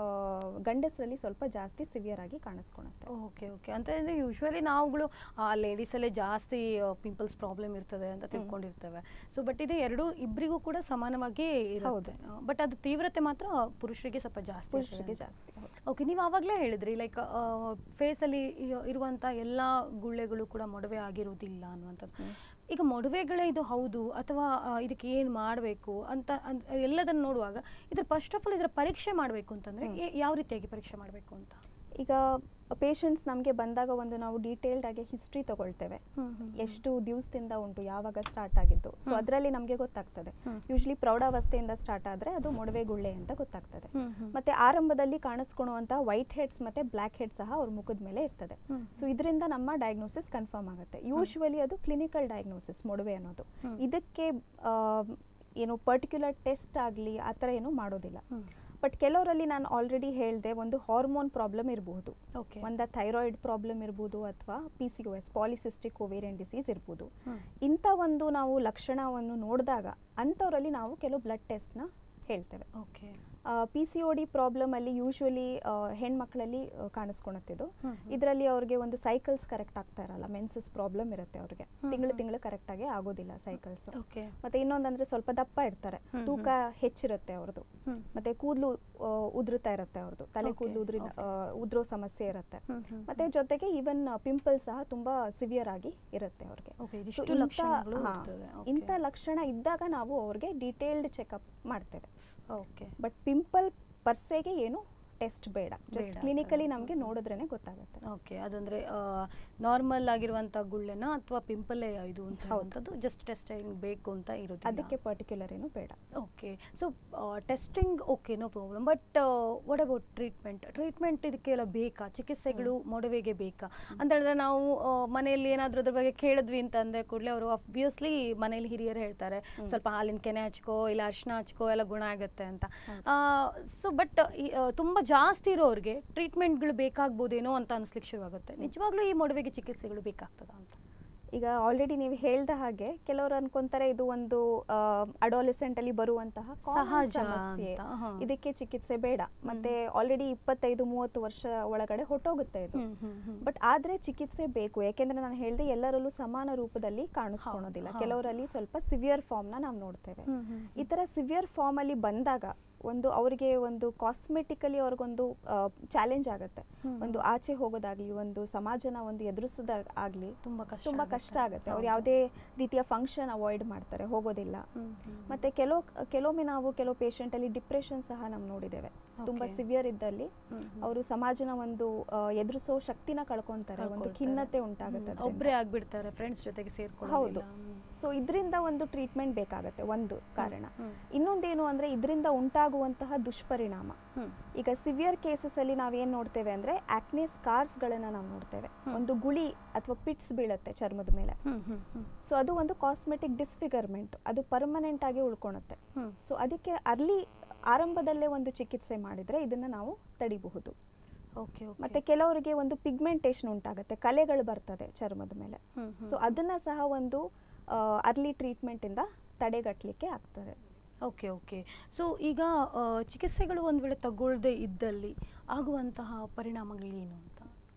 ಗಂಡಸರಲ್ಲಿ ಸ್ವಲ್ಪ ಜಾಸ್ತಿ ಸಿವಿಯರ್ ಆಗಿ ಕಾಣಿಸ್ಕೊಳುತ್ತೆ. ಓಕೆ ಓಕೆ ಅಂತ ಅಂದರೆ ಯೂಶ್ವಲಿ ನಾವುಗಳು ಆ ಲೇಡೀಸಲ್ಲೇ ಜಾಸ್ತಿ ಪಿಂಪಲ್ಸ್ ಪ್ರಾಬ್ಲಮ್ ಇರ್ತದೆ ಅಂತ ತಿಳ್ಕೊಂಡಿರ್ತೇವೆ. ಸೊ ಬಟ್ ಇದು ಎರಡು ಇಬ್ಬರಿಗೂ ಕೂಡ ಸಮಾನವಾಗಿ ಇರುತ್ತೆ. ಬಟ್ ಅದು ತೀವ್ರತೆ ಮಾತ್ರ ಪುರುಷರಿಗೆ ಸ್ವಲ್ಪ ಜಾಸ್ತಿ ಪುರುಷರಿಗೆ ಜಾಸ್ತಿ. ಓಕೆ, ನೀವು ಆವಾಗಲೇ ಹೇಳಿದ್ರಿ ಲೈಕ್ ಫೇಸಲ್ಲಿ ಇರುವಂಥ ಎಲ್ಲ ಗುಳ್ಳೆಗಳು ಕೂಡ ಮೊಡವೆ ಆಗಿರುವುದಿಲ್ಲ ಅನ್ನುವಂಥದ್ದು. ಈಗ ಮೊಡವೆಗಳೇ ಇದು ಹೌದು ಅಥವಾ ಇದಕ್ಕೆ ಏನು ಮಾಡಬೇಕು ಅಂತ ಎಲ್ಲದನ್ನು ನೋಡುವಾಗ ಇದ್ರ ಫಸ್ಟ್ ಆಫ್ ಆಲ್ ಇದರ ಪರೀಕ್ಷೆ ಮಾಡಬೇಕು ಅಂತಂದರೆ ಯಾವ ರೀತಿಯಾಗಿ ಪರೀಕ್ಷೆ ಮಾಡಬೇಕು ಅಂತ? ಈಗ ಪೇಷಂಟ್ಸ್ ನಮಗೆ ಬಂದಾಗ ಒಂದು ನಾವು ಡೀಟೇಲ್ಡ್ ಆಗಿ ಹಿಸ್ಟ್ರಿ ತಗೊಳ್ತೇವೆ, ಎಷ್ಟು ದಿವಸದಿಂದ ಉಂಟು, ಯಾವಾಗ ಸ್ಟಾರ್ಟ್ ಆಗಿದ್ದು. ಸೊ ಅದರಲ್ಲಿ ನಮಗೆ ಗೊತ್ತಾಗ್ತದೆ. ಯೂಶ್ವಲಿ ಪ್ರೌಢಾವಸ್ಥೆಯಿಂದ ಸ್ಟಾರ್ಟ್ ಆದರೆ ಅದು ಮೊಡವೆ ಗುಳ್ಳೆ ಅಂತ ಗೊತ್ತಾಗ್ತದೆ. ಮತ್ತೆ ಆರಂಭದಲ್ಲಿ ಕಾಣಿಸ್ಕೊಳ್ಳುವಂತಹ ವೈಟ್ ಹೆಡ್ಸ್ ಮತ್ತೆ ಬ್ಲ್ಯಾಕ್ ಹೆಡ್ ಸಹ ಅವ್ರ ಮುಖದ ಮೇಲೆ ಇರ್ತದೆ. ಸೊ ಇದರಿಂದ ನಮ್ಮ ಡಯಾಗ್ನೋಸಿಸ್ ಕನ್ಫರ್ಮ್ ಆಗುತ್ತೆ. ಯೂಶ್ವಲಿ ಅದು ಕ್ಲಿನಿಕಲ್ ಡಯಾಗ್ನೋಸಿಸ್ ಮೊಡವೆ ಅನ್ನೋದು. ಇದಕ್ಕೆ ಏನು ಪರ್ಟಿಕ್ಯುಲರ್ ಟೆಸ್ಟ್ ಆಗಲಿ ಆ ಥರ ಏನು ಮಾಡೋದಿಲ್ಲ. ಬಟ್ ಕೆಲವರಲ್ಲಿ ನಾನು ಆಲ್ರೆಡಿ ಹೇಳಿದೆ, ಒಂದು ಹಾರ್ಮೋನ್ ಪ್ರಾಬ್ಲಮ್ ಇರಬಹುದು, ಒಂದು ಥೈರಾಯ್ಡ್ ಪ್ರಾಬ್ಲಮ್ ಇರ್ಬೋದು, ಅಥವಾ P C O S polycystic ovarian disease ಇರ್ಬೋದು. ಇಂಥ ಒಂದು ನಾವು ಲಕ್ಷಣವನ್ನು ನೋಡಿದಾಗ ಅಂಥವರಲ್ಲಿ ನಾವು ಕೆಲವು ಬ್ಲಡ್ ಟೆಸ್ಟ್ನ ಹೇಳ್ತೇವೆ. Okay. P C O D problem ಅಲ್ಲಿ ಯೂಶ್ವಲಿ ಹೆಣ್ಮಕ್ಳಲ್ಲಿ ಕಾಣಿಸ್ಕೊಳತ್ತಿದ್ದು. ಇದರಲ್ಲಿ ಅವ್ರಿಗೆ ಒಂದು ಸೈಕಲ್ಸ್ ಕರೆಕ್ಟ್ ಆಗ್ತಾ ಇರಲ್ಲ, ಮೆನ್ಸಸ್ ಪ್ರಾಬ್ಲಮ್ ಇರುತ್ತೆ ಅವ್ರಿಗೆ, ತಿಂಗಳು ತಿಂಗಳು ಕರೆಕ್ಟ್ ಆಗಿ ಆಗೋದಿಲ್ಲ ಸೈಕಲ್ಸ್. ಮತ್ತೆ ಇನ್ನೊಂದಂದ್ರೆ ಸ್ವಲ್ಪ ದಪ್ಪ ಇರ್ತಾರೆ, ತೂಕ ಹೆಚ್ಚಿರುತ್ತೆ ಅವ್ರದ್ದು, ಮತ್ತೆ ಕೂದಲು ಉದುರುತ್ತಾ ಇರುತ್ತೆ ಅವ್ರದ್ದು, ತಲೆ ಕೂದಲು ಉದ್ರಿ ಉದ್ರೋ ಸಮಸ್ಯೆ ಇರುತ್ತೆ. ಮತ್ತೆ ಜೊತೆಗೆ ಈವನ್ ಪಿಂಪಲ್ ಸಹ ತುಂಬಾ ಸಿವಿಯರ್ ಆಗಿ ಇರುತ್ತೆ ಅವ್ರಿಗೆ. ಇಂಥ ಲಕ್ಷಣ ಇದ್ದಾಗ ನಾವು ಅವ್ರಿಗೆ ಡೀಟೇಲ್ಡ್ ಚೆಕಪ್ ಮಾಡ್ತೇವೆ. ಬಟ್ ಪಿಂಪಲ್ ಪರ್ಸೆಗೆ ಏನು ಟೆಸ್ಟ್ ಬೇಡ, ಜಸ್ಟ್ ಕ್ಲಿನಿಕಲಿ ನಮಗೆ ನೋಡಿದ್ರೇನೆ ಗೊತ್ತಾಗುತ್ತೆ. ಓಕೆ. ಅದಂದ್ರೆ ನಾರ್ಮಲ್ ಆಗಿರುವಂತ ಗುಳ್ಳೆನ ಅಥವಾ ಪಿಂಪಲ್ ಇದು ಅಂತ ಹೇಳುವಂಥದ್ದು ಜಸ್ಟ್ ಟೆಸ್ಟಿಂಗ್ ಬೇಕು ಅಂತ ಇರೋದು, ಅದಕ್ಕೆ ಪರ್ಟಿಕ್ಯುಲರ್ ಏನು ಬೇಡ. Okay. So testing okay, no problem. But what about treatment? Treatment ಇದಕ್ಕೆಲ್ಲ ಬೇಕಾ? ಚಿಕಿತ್ಸೆಗಳು ಮೊಡವೆಗೆ ಬೇಕಾ ಅಂತ ಹೇಳಿದ್ರೆ ನಾವು ಮನೆಯಲ್ಲಿ ಏನಾದರೂ ಅದ್ರ ಬಗ್ಗೆ ಕೇಳಿದ್ವಿ ಅಂತ ಅಂದ ಕೂಡಲೇ ಅವರು ಆಬ್ವಿಯಸ್ಲಿ ಮನೇಲಿ ಹಿರಿಯರು ಹೇಳ್ತಾರೆ, ಸ್ವಲ್ಪ ಹಾಲಿನ ಕೆನೆ ಹಚ್ಕೋ, ಇಲ್ಲ ಅರ್ಶಿನ ಹಚ್ಕೋ, ಎಲ್ಲ ಗುಣ ಆಗುತ್ತೆ ಅಂತ. ಸೊ ಬಟ್ ತುಂಬ ಜಾಸ್ತಿ ಇರೋರಿಗೆ ಟ್ರೀಟ್ಮೆಂಟ್ಗಳು ಬೇಕಾಗ್ಬೋದೇನೋ ಅಂತ ಅನ್ಸ್ಲಿಕ್ಕೆ ಶುರುವಾಗುತ್ತೆ. ನಿಜವಾಗ್ಲೂ ಈ ಮೊಡವೆಗೆ ಚಿಕಿತ್ಸೆಗಳು ಬೇಕಾಗ್ತದ ಅಂತ? ಈಗ ಆಲ್ರೆಡಿ ನೀವು ಹೇಳ್ದ ಹಾಗೆ ಕೆಲವರು ಅನ್ಕೊಂತಾರೆ ಇದು ಒಂದು ಅಡೋಲೆಸೆಂಟ್ ಅಲ್ಲಿ ಬರುವಂತಹ ಸಹಜ ಸಮಸ್ಯೆ, ಇದಕ್ಕೆ ಚಿಕಿತ್ಸೆ ಬೇಡ, ಮತ್ತೆ ಆಲ್ರೆಡಿ ಇಪ್ಪತ್ತೈದು ಮೂವತ್ತು ವರ್ಷ ಒಳಗಡೆ ಹೊಟ್ಟೋಗುತ್ತೆ ಇದು. ಬಟ್ ಆದ್ರೆ ಚಿಕಿತ್ಸೆ ಬೇಕು, ಯಾಕೆಂದ್ರೆ ನಾನು ಹೇಳ್ದೆ ಎಲ್ಲರಲ್ಲೂ ಸಮಾನ ರೂಪದಲ್ಲಿ ಕಾಣಿಸ್ಕೊಳೋದಿಲ್ಲ. ಕೆಲವರಲ್ಲಿ ಸ್ವಲ್ಪ ಸಿವಿಯರ್ ಫಾರ್ಮ್ ನ ನಾವು ನೋಡ್ತೇವೆ. ಈ ತರ ಸಿವಿಯರ್ ಫಾರ್ಮ್ ಅಲ್ಲಿ ಬಂದಾಗ ಒಂದು ಅವರಿಗೆ ಒಂದು ಕಾಸ್ಮೆಟಿಕಲಿ ಅವ್ರಿಗೊಂದು ಚಾಲೆಂಜ್ ಆಗುತ್ತೆ. ಒಂದು ಆಚೆ ಹೋಗೋದಾಗ್ಲಿ, ಒಂದು ಸಮಾಜನ ಒಂದು ಎದುರಿಸೋದಾಗ್ಲಿ ತುಂಬಾ ತುಂಬಾ ಕಷ್ಟ ಆಗುತ್ತೆ. ಅವ್ರು ಯಾವುದೇ ರೀತಿಯ ಫಂಕ್ಷನ್ ಅವಾಯ್ಡ್ ಮಾಡ್ತಾರೆ, ಹೋಗೋದಿಲ್ಲ. ಮತ್ತೆ ಕೆಲವು ಕೆಲವೊಮ್ಮೆ ನಾವು ಕೆಲವು ಪೇಷಂಟ್ ಅಲ್ಲಿ ಡಿಪ್ರೆಷನ್ ಸಹ ನಾವು ನೋಡಿದ್ದೇವೆ. ತುಂಬಾ ಸಿವಿಯರ್ ಇದ್ದಲ್ಲಿ ಅವರು ಸಮಾಜನ ಒಂದು ಎದುರಿಸೋ ಶಕ್ತಿನ ಕಳ್ಕೊಂತಾರೆ, ಒಂದು ಖಿನ್ನತೆ ಉಂಟಾಗುತ್ತೆ, ಒಬ್ಬರೇ ಆಗ್ಬಿಡ್ತಾರೆ, ಫ್ರೆಂಡ್ಸ್ ಜೊತೆಗೆ ಸೇರ್ಕೊಂಡು. ಹೌದು. ಸೊ ಇದರಿಂದ ಒಂದು ಟ್ರೀಟ್ಮೆಂಟ್ ಬೇಕಾಗುತ್ತೆ, ಒಂದು ಕಾರಣ. ಇನ್ನೊಂದೇನು ಅಂದ್ರೆ ಇದರಿಂದ ಉಂಟಾಗುವಂತಹ ದುಷ್ಪರಿಣಾಮ. ಈಗ ಸಿವಿಯರ್ ಕೇಸಸ್ ಅಲ್ಲಿ ನಾವೇನ್ ನೋಡ್ತೇವೆ ಅಂದ್ರೆ ಆಕ್ನೆ ಸ್ಕಾರ್ಸ್ ಗಳನ್ನ ನಾವು ನೋಡ್ತೇವೆ. ಒಂದು ಗುಳಿ ಅಥವಾ ಪಿಟ್ಸ್ ಬೀಳುತ್ತೆ ಚರ್ಮದ ಮೇಲೆ. ಸೊ ಅದು ಒಂದು ಕಾಸ್ಮೆಟಿಕ್ ಡಿಸ್ಫಿಗರ್ಮೆಂಟ್, ಅದು ಪರ್ಮನೆಂಟ್ ಆಗಿ ಉಳ್ಕೊಳುತ್ತೆ. ಸೊ ಅದಕ್ಕೆ ಅರ್ಲಿ ಆರಂಭದಲ್ಲೇ ಒಂದು ಚಿಕಿತ್ಸೆ ಮಾಡಿದ್ರೆ ಇದನ್ನ ನಾವು ತಡಿಬಹುದು. ಮತ್ತೆ ಕೆಲವರಿಗೆ ಒಂದು ಪಿಗ್ಮೆಂಟೇಷನ್ ಉಂಟಾಗುತ್ತೆ, ಕಲೆಗಳು ಬರ್ತದೆ ಚರ್ಮದ ಮೇಲೆ. ಸೊ ಅದನ್ನ ಸಹ ಒಂದು ಅರ್ಲಿ ಟ್ರೀಟ್ಮೆಂಟ್ ಇಂದ ತಡೆಗಟ್ಟಲಿಕ್ಕೆ ಆಗ್ತದೆ. Okay okay. ಸೊ ಈಗ ಚಿಕಿತ್ಸೆಗಳು ಒಂದು ವೇಳೆ ತಗೊಳ್ಳದೆ ಇದ್ದಲ್ಲಿ ಆಗುವಂತಹ ಪರಿಣಾಮಗಳೇನು ಅಂತ?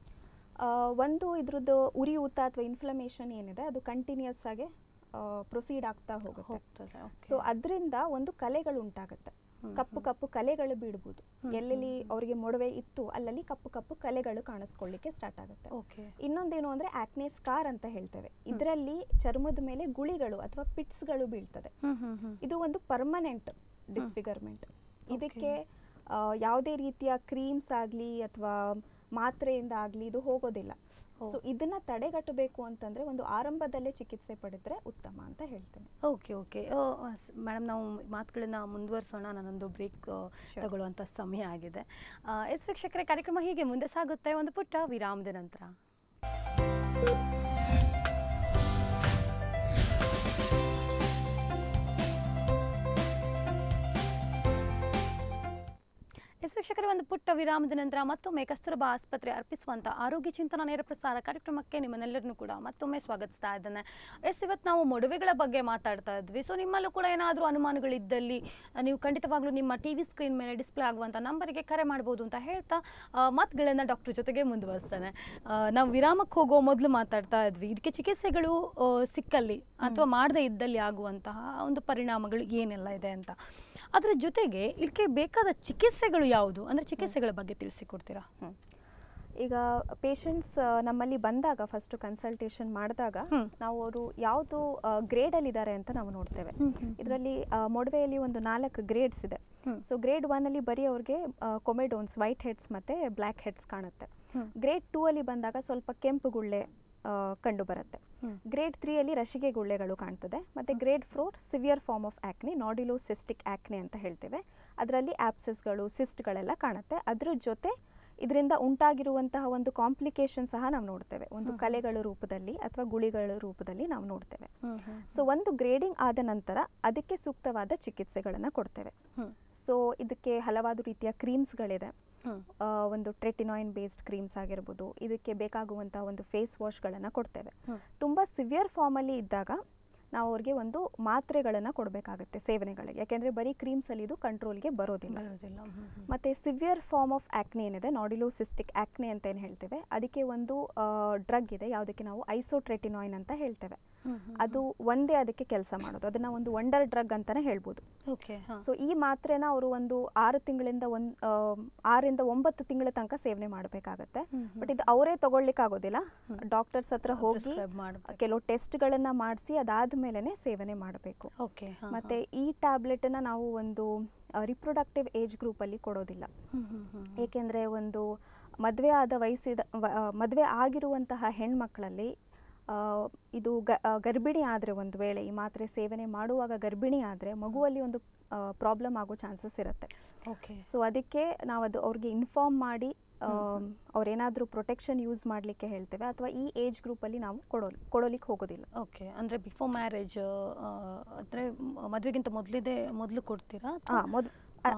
ಒಂದು ಇದ್ರದ್ದು ಉರಿಯೂತ ಅಥವಾ ಇನ್ಫ್ಲಮೇಷನ್ ಏನಿದೆ ಅದು ಕಂಟಿನ್ಯೂಸ್ ಆಗಿ ಪ್ರೊಸೀಡ್ ಆಗ್ತಾ ಹೋಗುತ್ತೆ. ಸೊ ಅದರಿಂದ ಒಂದು ಕಲೆಗಳು ಉಂಟಾಗುತ್ತೆ, ಕಪ್ಪು ಕಪ್ಪು ಕಲೆಗಳು ಬೀಳ್ಬೋದು. ಎಲ್ಲೆಲ್ಲಿ ಅವರಿಗೆ ಮೊಡವೆ ಇತ್ತು ಅಲ್ಲಲ್ಲಿ ಕಪ್ಪು ಕಪ್ಪು ಕಲೆಗಳು ಕಾಣಿಸ್ಕೊಳ್ಳಿಕ್ಕೆ ಸ್ಟಾರ್ಟ್ ಆಗುತ್ತೆ. ಇನ್ನೊಂದೇನು ಅಂದ್ರೆ ಆಕ್ನೆ ಸ್ಕಾರ್ ಅಂತ ಹೇಳ್ತೇವೆ. ಇದರಲ್ಲಿ ಚರ್ಮದ ಮೇಲೆ ಗುಳಿಗಳು ಅಥವಾ ಪಿಟ್ಸ್ಗಳು ಬೀಳ್ತದೆ. ಇದು ಒಂದು ಪರ್ಮನೆಂಟ್ ಡಿಸ್ಫಿಗರ್ಮೆಂಟ್. ಇದಕ್ಕೆ ಯಾವುದೇ ರೀತಿಯ ಕ್ರೀಮ್ಸ್ ಆಗಲಿ ಅಥವಾ ಮಾತ್ರೆಯಿಂದ ಆಗಲಿ ಇದು ಹೋಗೋದಿಲ್ಲ. ಸೊ ಇದನ್ನ ತಡೆಗಟ್ಟಬೇಕು ಅಂತಂದ್ರೆ ಒಂದು ಆರಂಭದಲ್ಲೇ ಚಿಕಿತ್ಸೆ ಪಡೆದ್ರೆ ಉತ್ತಮ ಅಂತ ಹೇಳ್ತೇನೆ. ಓಕೆ ಓಕೆ ಮೇಡಮ್, ನಾವು ಮಾತುಗಳನ್ನ ಮುಂದುವರಿಸೋಣ. ನಾನೊಂದು ಬ್ರೇಕ್ ತಗೊಳ್ಳುವಂಥ ಸಮಯ ಆಗಿದೆ. ಎಸ್ ವೀಕ್ಷಕರೇ, ಕಾರ್ಯಕ್ರಮ ಹೀಗೆ ಮುಂದೆ ಸಾಗುತ್ತೆ ಒಂದು ಪುಟ್ಟ ವಿರಾಮದ ನಂತರ. ಎಸ್ ವೀಕ್ಷಕರೇ, ಒಂದು ಪುಟ್ಟ ವಿರಾಮದ ನಂತರ ಮತ್ತೊಮ್ಮೆ ಕಸ್ತೂರಬಾ ಆಸ್ಪತ್ರೆ ಅರ್ಪಿಸುವಂಥ ಆರೋಗ್ಯ ಚಿಂತನ ನೇರ ಪ್ರಸಾರ ಕಾರ್ಯಕ್ರಮಕ್ಕೆ ನಿಮ್ಮನ್ನೆಲ್ಲರನ್ನೂ ಕೂಡ ಮತ್ತೊಮ್ಮೆ ಸ್ವಾಗತಿಸ್ತಾ ಇದ್ದೇನೆ. ಎಸ್, ಇವತ್ತು ನಾವು ಮೊಡವೆಗಳ ಬಗ್ಗೆ ಮಾತಾಡ್ತಾ ಇದ್ವಿ. ಸೊ ನಿಮ್ಮಲ್ಲೂ ಕೂಡ ಏನಾದರೂ ಅನುಮಾನಗಳಿದ್ದಲ್ಲಿ ನೀವು ಖಂಡಿತವಾಗ್ಲೂ ನಿಮ್ಮ ಟಿ ವಿ ಸ್ಕ್ರೀನ್ ಮೇಲೆ ಡಿಸ್ಪ್ಲೇ ಆಗುವಂಥ ನಂಬರಿಗೆ ಕರೆ ಮಾಡ್ಬೋದು ಅಂತ ಹೇಳ್ತಾ ಮಾತುಗಳನ್ನು ಡಾಕ್ಟರ್ ಜೊತೆಗೆ ಮುಂದುವರಿಸ್ತೇನೆ. ನಾವು ವಿರಾಮಕ್ಕೆ ಹೋಗೋ ಮೊದಲು ಮಾತಾಡ್ತಾ ಇದ್ವಿ, ಇದಕ್ಕೆ ಚಿಕಿತ್ಸೆಗಳು ಸಿಕ್ಕಲ್ಲಿ ಅಥವಾ ಮಾಡದೇ ಇದ್ದಲ್ಲಿ ಆಗುವಂತಹ ಒಂದು ಪರಿಣಾಮಗಳು ಏನೆಲ್ಲ ಇದೆ ಅಂತ. ಅದರ ಜೊತೆಗೆ ಇದಕ್ಕೆ ಬೇಕಾದ ಚಿಕಿತ್ಸೆಗಳು ಯಾವುದು ಅಂದರೆ ಚಿಕಿತ್ಸೆಗಳ ಬಗ್ಗೆ ತಿಳಿಸಿಕೊಡ್ತೀರಾ? ಈಗ ಪೇಷಂಟ್ಸ್ ನಮ್ಮಲ್ಲಿ ಬಂದಾಗ ಫಸ್ಟ್ ಕನ್ಸಲ್ಟೇಷನ್ ಮಾಡಿದಾಗ ನಾವು ಅವರು ಯಾವುದು ಗ್ರೇಡ್ ಅಲ್ಲಿ ಇದ್ದಾರೆ ಅಂತ ನಾವು ನೋಡ್ತೇವೆ. ಇದರಲ್ಲಿ ಮೊಡವೆಯಲ್ಲಿ ಒಂದು ನಾಲ್ಕು ಗ್ರೇಡ್ಸ್ ಇದೆ. ಸೊ ಗ್ರೇಡ್ ಒನ್ ಅಲ್ಲಿ ಬರೀ ಅವ್ರಿಗೆ ಕೊಮೆಡೋನ್ಸ್ ವೈಟ್ ಹೆಡ್ಸ್ ಮತ್ತು ಬ್ಲ್ಯಾಕ್ ಹೆಡ್ಸ್ ಕಾಣುತ್ತೆ. ಗ್ರೇಡ್ ಟೂ ಅಲ್ಲಿ ಬಂದಾಗ ಸ್ವಲ್ಪ ಕೆಂಪು ಗುಳ್ಳೆ ಕಂಡು ಬರುತ್ತೆ. ಗ್ರೇಡ್ ತ್ರೀ ಅಲ್ಲಿ ರಶಿಗೆ ಗುಳ್ಳೆಗಳು ಕಾಣ್ತದೆ. ಮತ್ತು grade four severe form of acne, nodulocystic acne ಅಂತ ಹೇಳ್ತೇವೆ. ಅದರಲ್ಲಿ ಆಪ್ಸಸ್ಗಳು ಸಿಸ್ಟ್ಗಳೆಲ್ಲ ಕಾಣುತ್ತೆ. ಅದ್ರ ಜೊತೆ ಇದರಿಂದ ಉಂಟಾಗಿರುವಂತಹ ಒಂದು ಕಾಂಪ್ಲಿಕೇಶನ್ ಸಹ ನಾವು ನೋಡ್ತೇವೆ, ಒಂದು ಕಲೆಗಳ ರೂಪದಲ್ಲಿ ಅಥವಾ ಗುಳಿಗಳ ರೂಪದಲ್ಲಿ ನಾವು ನೋಡ್ತೇವೆ. ಸೊ ಒಂದು ಗ್ರೇಡಿಂಗ್ ಆದ ನಂತರ ಅದಕ್ಕೆ ಸೂಕ್ತವಾದ ಚಿಕಿತ್ಸೆಗಳನ್ನು ಕೊಡ್ತೇವೆ. ಸೊ ಇದಕ್ಕೆ ಹಲವಾರು ರೀತಿಯ ಕ್ರೀಮ್ಸ್ಗಳಿದೆ. ಒಂದು ಟ್ರೆಟಿನಾಯಿನ್ ಬೇಸ್ಡ್ ಕ್ರೀಮ್ಸ್ ಆಗಿರ್ಬೋದು, ಇದಕ್ಕೆ ಬೇಕಾಗುವಂತಹ ಒಂದು ಫೇಸ್ ವಾಶ್ಗಳನ್ನು ಕೊಡ್ತೇವೆ. ತುಂಬ ಸಿವಿಯರ್ ಫಾರ್ಮಲ್ಲಿ ಇದ್ದಾಗ ನಾವು ಅವ್ರಿಗೆ ಒಂದು ಮಾತ್ರೆಗಳನ್ನು ಕೊಡಬೇಕಾಗುತ್ತೆ ಸೇವನೆಗಳಿಗೆ, ಯಾಕೆಂದರೆ ಬರೀ ಕ್ರೀಮ್ಸಲ್ಲಿ ಇದು ಕಂಟ್ರೋಲ್ಗೆ ಬರೋದಿಲ್ಲ. ಮತ್ತು ಸಿವಿಯರ್ ಫಾರ್ಮ್ ಆಫ್ ಆಕ್ನೆ ಏನಿದೆ, ನಾಡ್ಯುಲೋ ಸಿಸ್ಟಿಕ್ ಆಕ್ನೆ ಅಂತ ಏನು ಹೇಳ್ತೇವೆ, ಅದಕ್ಕೆ ಒಂದು ಡ್ರಗ್ ಇದೆ ಯಾವುದಕ್ಕೆ ನಾವು ಐಸೋಟ್ರೆಟಿನಾಯಿನ್ ಅಂತ ಹೇಳ್ತೇವೆ. ಅದು ಒಂದೇ ಅದಕ್ಕೆ ಕೆಲಸ ಮಾಡೋದು, ಅದನ್ನು ಒಂದು ವಂಡರ್ ಡ್ರಗ್ ಅಂತಲೇ ಹೇಳ್ಬೋದು. ಸೊ ಈ ಮಾತ್ರೆನ ಅವರು ಒಂದು ಆರು ತಿಂಗಳಿಂದ ಒಂದು ಆರಿಂದ ಒಂಬತ್ತು ತಿಂಗಳ ತನಕ ಸೇವನೆ ಮಾಡಬೇಕಾಗತ್ತೆ. ಬಟ್ ಇದು ಅವರೇ ತಗೊಳ್ಲಿಕ್ಕೆ ಆಗೋದಿಲ್ಲ, ಡಾಕ್ಟರ್ಸ್ ಹತ್ರ ಹೋಗಿ ಕೆಲವು ಟೆಸ್ಟ್ಗಳನ್ನು ಮಾಡಿಸಿ ಅದಾದ್ಮೇಲೆ ಸೇವನೆ ಮಾಡಬೇಕು. ಮತ್ತೆ ಈ ಟ್ಯಾಬ್ಲೆಟನ್ನು ನಾವು ಒಂದು ರಿಪ್ರೊಡಕ್ಟಿವ್ ಏಜ್ ಗ್ರೂಪಲ್ಲಿ ಕೊಡೋದಿಲ್ಲ, ಏಕೆಂದರೆ ಒಂದು ಮದುವೆ ಆದ ವಯಸ್ಸಿದ ಮದುವೆ ಆಗಿರುವಂತಹ ಹೆಣ್ಮಕ್ಳಲ್ಲಿ ಇದು ಗರ್ಭಿಣಿ ಆದರೆ ಒಂದು ವೇಳೆ ಈ ಮಾತ್ರೆ ಸೇವನೆ ಮಾಡುವಾಗ ಗರ್ಭಿಣಿ ಆದರೆ ಮಗುವಲ್ಲಿ ಒಂದು ಪ್ರಾಬ್ಲಮ್ ಆಗೋ ಚಾನ್ಸಸ್ ಇರುತ್ತೆ. ಸೊ ಅದಕ್ಕೆ ನಾವು ಅದು ಅವ್ರಿಗೆ ಇನ್ಫಾರ್ಮ್ ಮಾಡಿ ಅವ್ರೇನಾದರೂ ಪ್ರೊಟೆಕ್ಷನ್ ಯೂಸ್ ಮಾಡಲಿಕ್ಕೆ ಹೇಳ್ತೇವೆ, ಅಥವಾ ಈ ಏಜ್ ಗ್ರೂಪಲ್ಲಿ ನಾವು ಕೊಡೋ ಕೊಡೋಲಿಕ್ಕೆ ಹೋಗೋದಿಲ್ಲ. ಓಕೆ, ಅಂದರೆ ಬಿಫೋರ್ ಮ್ಯಾರೇಜ್ ಅಂದರೆ ಮದುವೆಗಿಂತ ಮೊದಲಿದೆ ಮೊದಲು ಕೊಡ್ತೀರಾ? ಹಾಂ, ಮೊದ್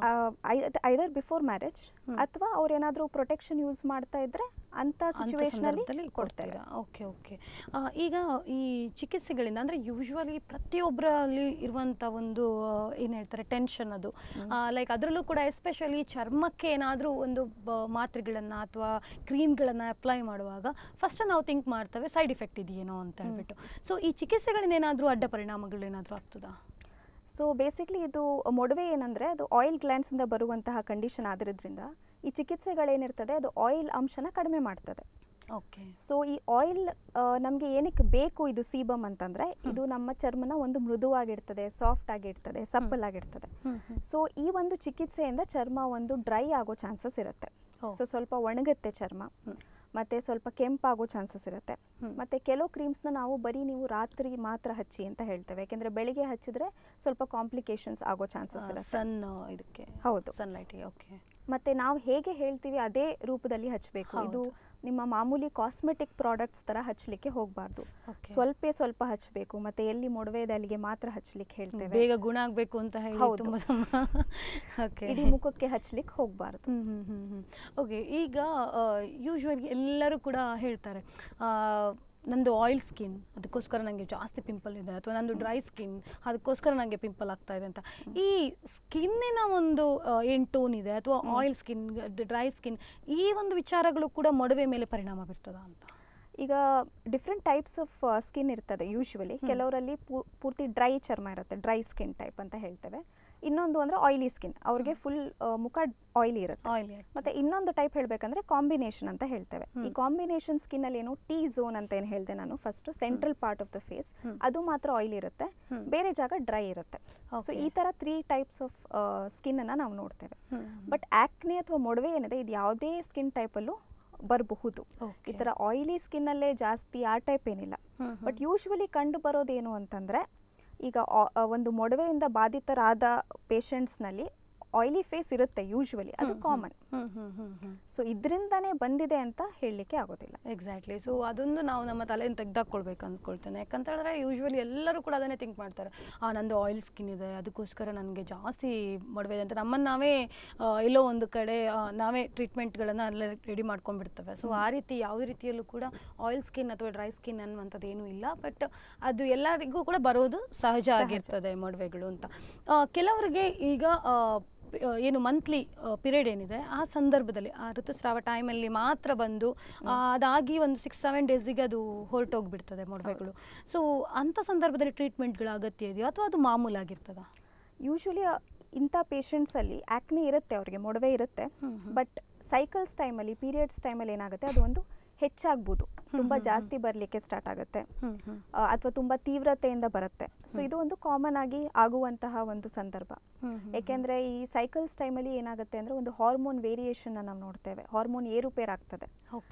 ಐದರ್ ಬಿಫೋರ್ ಮ್ಯಾರೇಜ್ ಅಥವಾ ಅವ್ರೇನಾದರೂ ಪ್ರೊಟೆಕ್ಷನ್ ಯೂಸ್ ಮಾಡ್ತಾ ಇದ್ರೆ ಅಂಥ ಸಿಚುವೇಶನಲ್ಲಿ ಕೊಡ್ತೇವೆ. ಓಕೆ ಓಕೆ ಈಗ ಈ ಚಿಕಿತ್ಸೆಗಳಿಂದ ಅಂದರೆ ಯೂಶ್ವಲಿ ಪ್ರತಿಯೊಬ್ಬರಲ್ಲಿ ಇರುವಂಥ ಒಂದು ಏನು ಹೇಳ್ತಾರೆ ಟೆನ್ಷನ್, ಅದು ಲೈಕ್ ಅದರಲ್ಲೂ ಕೂಡ ಎಸ್ಪೆಷಲಿ ಚರ್ಮಕ್ಕೆ ಏನಾದರೂ ಒಂದು ಮಾತ್ರೆಗಳನ್ನು ಅಥವಾ ಕ್ರೀಮ್ಗಳನ್ನು ಅಪ್ಲೈ ಮಾಡುವಾಗ ಫಸ್ಟ್ ನಾವು ಥಿಂಕ್ ಮಾಡ್ತೇವೆ ಸೈಡ್ ಎಫೆಕ್ಟ್ ಇದೆಯೇನೋ ಅಂತ ಹೇಳ್ಬಿಟ್ಟು. ಸೊ ಈ ಚಿಕಿತ್ಸೆಗಳಿಂದ ಏನಾದರೂ ಅಡ್ಡ ಪರಿಣಾಮಗಳೇನಾದರೂ ಆಗ್ತದಾ? ಸೊ ಬೇಸಿಕ್ಲಿ ಇದು ಮೊಡವೆ ಏನಂದರೆ ಅದು ಆಯಿಲ್ ಗ್ಲ್ಯಾಂಡ್ಸಿಂದ ಬರುವಂತಹ ಕಂಡೀಷನ್ ಆಗಿರೋದ್ರಿಂದ ಈ ಚಿಕಿತ್ಸೆಗಳೇನಿರ್ತದೆ ಅದು ಆಯಿಲ್ ಅಂಶನ ಕಡಿಮೆ ಮಾಡ್ತದೆ. ಓಕೆ. ಸೊ ಈ ಆಯಿಲ್ ನಮಗೆ ಏನಕ್ಕೆ ಬೇಕು ಇದು ಸೀಬಮ್ ಅಂತಂದರೆ, ಇದು ನಮ್ಮ ಚರ್ಮನ ಒಂದು ಮೃದುವಾಗಿರ್ತದೆ, ಸಾಫ್ಟ್ ಆಗಿರ್ತದೆ, ಸಪ್ಪಲಾಗಿರ್ತದೆ. ಸೊ ಈ ಒಂದು ಚಿಕಿತ್ಸೆಯಿಂದ ಚರ್ಮ ಒಂದು ಡ್ರೈ ಆಗೋ ಚಾನ್ಸಸ್ ಇರುತ್ತೆ. ಸೊ ಸ್ವಲ್ಪ ಒಣಗುತ್ತೆ ಚರ್ಮ, ಮತ್ತು ಸ್ವಲ್ಪ ಕೆಂಪಾಗೋ ಚಾನ್ಸಸ್ ಇರುತ್ತೆ. ಮತ್ತು ಕೆಲವು ಕ್ರೀಮ್ಸ್ನ ನಾವು ಬರೀ ನೀವು ರಾತ್ರಿ ಮಾತ್ರ ಹಚ್ಚಿ ಅಂತ ಹೇಳ್ತೇವೆ, ಯಾಕೆಂದರೆ ಬೆಳಿಗ್ಗೆ ಹಚ್ಚಿದ್ರೆ ಸ್ವಲ್ಪ ಕಾಂಪ್ಲಿಕೇಶನ್ಸ್ ಆಗೋ ಚಾನ್ಸಸ್ ಇರುತ್ತೆ. ಸನ್ ಇದಕ್ಕೆ ಹೌದು, ಸನ್ಲೈಟ್. ಓಕೆ. ಮತ್ತು ನಾವು ಹೇಗೆ ಹೇಳ್ತೀವಿ ಅದೇ ರೂಪದಲ್ಲಿ ಹಚ್ಚಬೇಕು. ಇದು ನಿಮ್ಮ ಮಾಮೂಲಿ ಕಾಸ್ಮೆಟಿಕ್ ಪ್ರಾಡಕ್ಟ್ಸ್ ಥರ ಹಚ್ಚಲಿಕ್ಕೆ ಹೋಗಬಾರ್ದು, ಸ್ವಲ್ಪ ಸ್ವಲ್ಪ ಹಚ್ಚಬೇಕು. ಮತ್ತು ಎಲ್ಲಿ ಮೊಡವೆ ಇದೆ ಅಲ್ಲಿಗೆ ಮಾತ್ರ ಹಚ್ಚಲಿಕ್ಕೆ ಹೇಳ್ತೇವೆ, ಬೇಗ ಗುಣ ಆಗಬೇಕು ಅಂತ ಹೇಳಿ. ಓಕೆ, ಇಡೀ ಮುಖಕ್ಕೆ ಹಚ್ಚಲಿಕ್ಕೆ ಹೋಗಬಾರ್ದು. ಓಕೆ, ಈಗ ಯೂಶ್ವಲಿ ಎಲ್ಲರೂ ಕೂಡ ಹೇಳ್ತಾರೆ ನಂದು ಆಯಿಲ್ ಸ್ಕಿನ್ ಅದಕ್ಕೋಸ್ಕರ ನನಗೆ ಜಾಸ್ತಿ ಪಿಂಪಲ್ ಇದೆ, ಅಥವಾ ನಂದು ಡ್ರೈ ಸ್ಕಿನ್ ಅದಕ್ಕೋಸ್ಕರ ನನಗೆ ಪಿಂಪಲ್ ಆಗ್ತಾ ಇದೆ ಅಂತ. ಈ ಸ್ಕಿನ್ನಿನ ಒಂದು ಏನು ಟೋನ್ ಇದೆ, ಅಥವಾ ಆಯಿಲ್ ಸ್ಕಿನ್, ಡ್ರೈ ಸ್ಕಿನ್, ಈ ಒಂದು ವಿಚಾರಗಳು ಕೂಡ ಮೊಡವೆ ಮೇಲೆ ಪರಿಣಾಮ ಬೀರ್ತದ ಅಂತ? ಈಗ ಡಿಫ್ರೆಂಟ್ ಟೈಪ್ಸ್ ಆಫ್ ಸ್ಕಿನ್ ಇರ್ತದೆ. ಯೂಶ್ವಲಿ ಕೆಲವರಲ್ಲಿ ಪೂರ್ತಿ ಡ್ರೈ ಚರ್ಮ ಇರುತ್ತೆ, ಡ್ರೈ ಸ್ಕಿನ್ ಟೈಪ್ ಅಂತ ಹೇಳ್ತೇವೆ. ಇನ್ನೊಂದು ಅಂದರೆ ಆಯಿಲಿ ಸ್ಕಿನ್, ಅವ್ರಿಗೆ ಫುಲ್ ಮುಖ ಆಯಿಲಿ ಇರುತ್ತೆ. ಮತ್ತು ಇನ್ನೊಂದು ಟೈಪ್ ಹೇಳಬೇಕಂದ್ರೆ ಕಾಂಬಿನೇಷನ್ ಅಂತ ಹೇಳ್ತೇವೆ. ಈ ಕಾಂಬಿನೇಷನ್ ಸ್ಕಿನ್ನಲ್ಲಿ ಏನು ಟಿ ಝೋನ್ ಅಂತ ಏನು ಹೇಳಿದೆ ನಾನು first, central part of the face ಅದು ಮಾತ್ರ ಆಯಿಲ್ ಇರುತ್ತೆ, ಬೇರೆ ಜಾಗ ಡ್ರೈ ಇರುತ್ತೆ. ಸೊ ಈ ಥರ ತ್ರೀ ಟೈಪ್ಸ್ ಆಫ್ ಸ್ಕಿನ್ನನ್ನು ನಾವು ನೋಡ್ತೇವೆ. ಬಟ್ ಆಕ್ನೆ ಅಥವಾ ಮೊಡವೆ ಏನಿದೆ ಇದು ಯಾವುದೇ ಸ್ಕಿನ್ ಟೈಪಲ್ಲೂ ಬರಬಹುದು. ಈ ಥರ ಆಯಿಲಿ ಸ್ಕಿನ್ನಲ್ಲೇ ಜಾಸ್ತಿ ಆ ಟೈಪ್ ಏನಿಲ್ಲ. ಬಟ್ ಯೂಶ್ವಲಿ ಕಂಡು ಬರೋದೇನು ಅಂತಂದರೆ, ಈಗ ಒಂದು ಮೊಡವೆಯಿಂದ ಬಾಧಿತರಾದ ಪೇಷಂಟ್ಸ್ನಲ್ಲಿ ಆಯಿಲಿ ಫೇಸ್ ಇರುತ್ತೆ ಯೂಶ್ವಲಿ, ಅದು ಕಾಮನ್. ಸೊ ಇದರಿಂದನೇ ಬಂದಿದೆ ಅಂತ ಹೇಳಲಿಕ್ಕೆ ಆಗೋದಿಲ್ಲ. ಎಕ್ಸಾಕ್ಟ್ಲಿ. ಸೊ ಅದೊಂದು ನಾವು ನಮ್ಮ ತಲೆಯನ್ನು ತೆಗೆದಾಕೊಳ್ಬೇಕು ಅಂದ್ಕೊಳ್ತೇನೆ. ಯಾಕಂತ ಹೇಳಿದ್ರೆ ಯೂಶ್ವಲಿ ಎಲ್ಲರೂ ಕೂಡ ಅದನ್ನೇ ಥಿಂಕ್ ಮಾಡ್ತಾರೆ, ಆ ನಂದು ಆಯಿಲ್ ಸ್ಕಿನ್ ಇದೆ ಅದಕ್ಕೋಸ್ಕರ ನನಗೆ ಜಾಸ್ತಿ ಮೊಡವೆ ಇದೆ ಅಂತ. ನಮ್ಮನ್ನು ನಾವೇ ಎಲ್ಲೋ ಒಂದು ಕಡೆ ನಾವೇ ಟ್ರೀಟ್ಮೆಂಟ್ಗಳನ್ನು ಎಲ್ಲ ರೆಡಿ ಮಾಡ್ಕೊಂಡ್ಬಿಡ್ತೇವೆ. ಸೊ ಆ ರೀತಿ ಯಾವುದೇ ರೀತಿಯಲ್ಲೂ ಕೂಡ ಆಯಿಲ್ ಸ್ಕಿನ್ ಅಥವಾ ಡ್ರೈ ಸ್ಕಿನ್ ಅನ್ನುವಂಥದ್ದು ಏನೂ ಇಲ್ಲ. ಬಟ್ ಅದು ಎಲ್ಲರಿಗೂ ಕೂಡ ಬರೋದು ಸಹಜ ಆಗಿರ್ತದೆ ಮೊಡವೆಗಳು ಅಂತ. ಕೆಲವರಿಗೆ ಈಗ ಏನು ಮಂತ್ಲಿ ಪೀರಿಯಡ್ ಏನಿದೆ ಆ ಸಂದರ್ಭದಲ್ಲಿ, ಆ ಋತುಸ್ರಾವ ಟೈಮಲ್ಲಿ ಮಾತ್ರ ಬಂದು ಅದಾಗಿ ಒಂದು ಸಿಕ್ಸ್ ಸೆವೆನ್ ಡೇಸಿಗೆ ಅದು ಹೊರಟೋಗ್ಬಿಡ್ತದೆ ಮೊಡವೆಗಳು. ಸೊ ಅಂಥ ಸಂದರ್ಭದಲ್ಲಿ ಟ್ರೀಟ್ಮೆಂಟ್ಗಳ ಅಗತ್ಯ ಇದೆಯೋ ಅಥವಾ ಅದು ಮಾಮೂಲಾಗಿರ್ತದ? ಯೂಶ್ವಲಿ ಇಂಥ ಪೇಷಂಟ್ಸಲ್ಲಿ ಆ್ಯಕ್ನೆ ಇರುತ್ತೆ, ಅವ್ರಿಗೆ ಮೊಡವೆ ಇರುತ್ತೆ. ಬಟ್ ಸೈಕಲ್ಸ್ ಟೈಮಲ್ಲಿ, ಪೀರಿಯಡ್ಸ್ ಟೈಮಲ್ಲಿ ಏನಾಗುತ್ತೆ, ಅದು ಒಂದು ಹೆಚ್ಚಾಗ್ಬೋದು, ತುಂಬ ಜಾಸ್ತಿ ಬರಲಿಕ್ಕೆ ಸ್ಟಾರ್ಟ್ ಆಗುತ್ತೆ ಅಥವಾ ತುಂಬ ತೀವ್ರತೆಯಿಂದ ಬರುತ್ತೆ. ಸೊ ಇದು ಒಂದು ಕಾಮನ್ ಆಗಿ ಆಗುವಂತಹ ಒಂದು ಸಂದರ್ಭ. ಏಕೆಂದರೆ ಈ ಸೈಕಲ್ಸ್ ಟೈಮಲ್ಲಿ ಏನಾಗುತ್ತೆ ಅಂದರೆ ಒಂದು ಹಾರ್ಮೋನ್ ವೇರಿಯೇಷನ್ನ ನಾವು ನೋಡ್ತೇವೆ, ಹಾರ್ಮೋನ್ ಏರುಪೇರಾಗ್ತದೆ,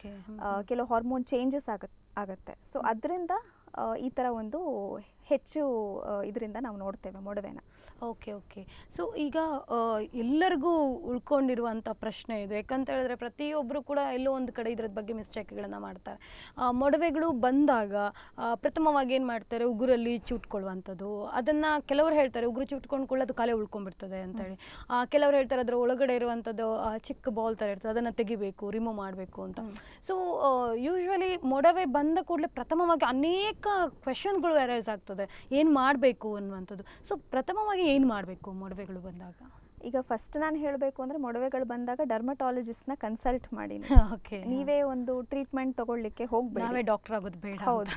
ಕೆಲವು ಹಾರ್ಮೋನ್ ಚೇಂಜಸ್ ಆಗತ್ತೆ ಆಗುತ್ತೆ ಸೊ ಅದರಿಂದ ಈ ಥರ ಒಂದು ಹೆಚ್ಚು ಇದರಿಂದ ನಾವು ನೋಡ್ತೇವೆ ಮೊಡವೆನ. ಓಕೆ ಓಕೆ ಸೊ ಈಗ ಎಲ್ಲರಿಗೂ ಉಳ್ಕೊಂಡಿರುವಂಥ ಪ್ರಶ್ನೆ ಇದು, ಯಾಕಂತ ಹೇಳಿದ್ರೆ ಪ್ರತಿಯೊಬ್ಬರು ಕೂಡ ಎಲ್ಲೋ ಒಂದು ಕಡೆ ಇದ್ರ ಬಗ್ಗೆ ಮಿಸ್ಟೇಕ್ಗಳನ್ನು ಮಾಡ್ತಾರೆ. ಮೊಡವೆಗಳು ಬಂದಾಗ ಪ್ರಥಮವಾಗಿ ಏನು ಮಾಡ್ತಾರೆ, ಉಗುರಲ್ಲಿ ಚುಟ್ಕೊಳ್ಳುವಂಥದ್ದು. ಅದನ್ನು ಕೆಲವರು ಹೇಳ್ತಾರೆ ಉಗುರು ಚುಟ್ಕೊಂಡು ಅದು ಕಲೆ ಉಳ್ಕೊಂಡ್ಬಿಡ್ತದೆ ಅಂತೇಳಿ, ಕೆಲವರು ಹೇಳ್ತಾರೆ ಅದರ ಒಳಗಡೆ ಇರುವಂಥದ್ದು ಚಿಕ್ಕ ಬಾಲ್ ಥರ ಇರ್ತದೆ, ಅದನ್ನು ತೆಗಿಬೇಕು, ರಿಮೂವ್ ಮಾಡಬೇಕು ಅಂತ. ಸೊ ಯೂಶ್ವಲಿ ಮೊಡವೆ ಬಂದ ಕೂಡಲೇ ಪ್ರಥಮವಾಗಿ ಅನೇಕ ಕ್ವೆಶನ್ಗಳು ಅರೈಸ್ ಆಗ್ತದೆ, ಏನು ಮಾಡಬೇಕು ಅನ್ನುವಂಥದ್ದು. ಸೊ ಪ್ರಥಮವಾಗಿ ಏನು ಮಾಡಬೇಕು ಮೊಡವೆಗಳು ಬಂದಾಗ? ಈಗ ಫಸ್ಟ್ ನಾನು ಹೇಳಬೇಕು ಅಂದರೆ ಮೊಡವೆಗಳು ಬಂದಾಗ ಡರ್ಮಟಾಲಜಿಸ್ಟ್ನ ಕನ್ಸಲ್ಟ್ ಮಾಡಿ. ಓಕೆ, ನೀವೇ ಒಂದು ಟ್ರೀಟ್ಮೆಂಟ್ ತಗೊಳ್ಳಿಕ್ಕೆ ಹೋಗ್ಬೇಡಿ, ನಾವೇ ಡಾಕ್ಟರ್ ಆಗೋದು ಬೇಡ. ಹೌದು.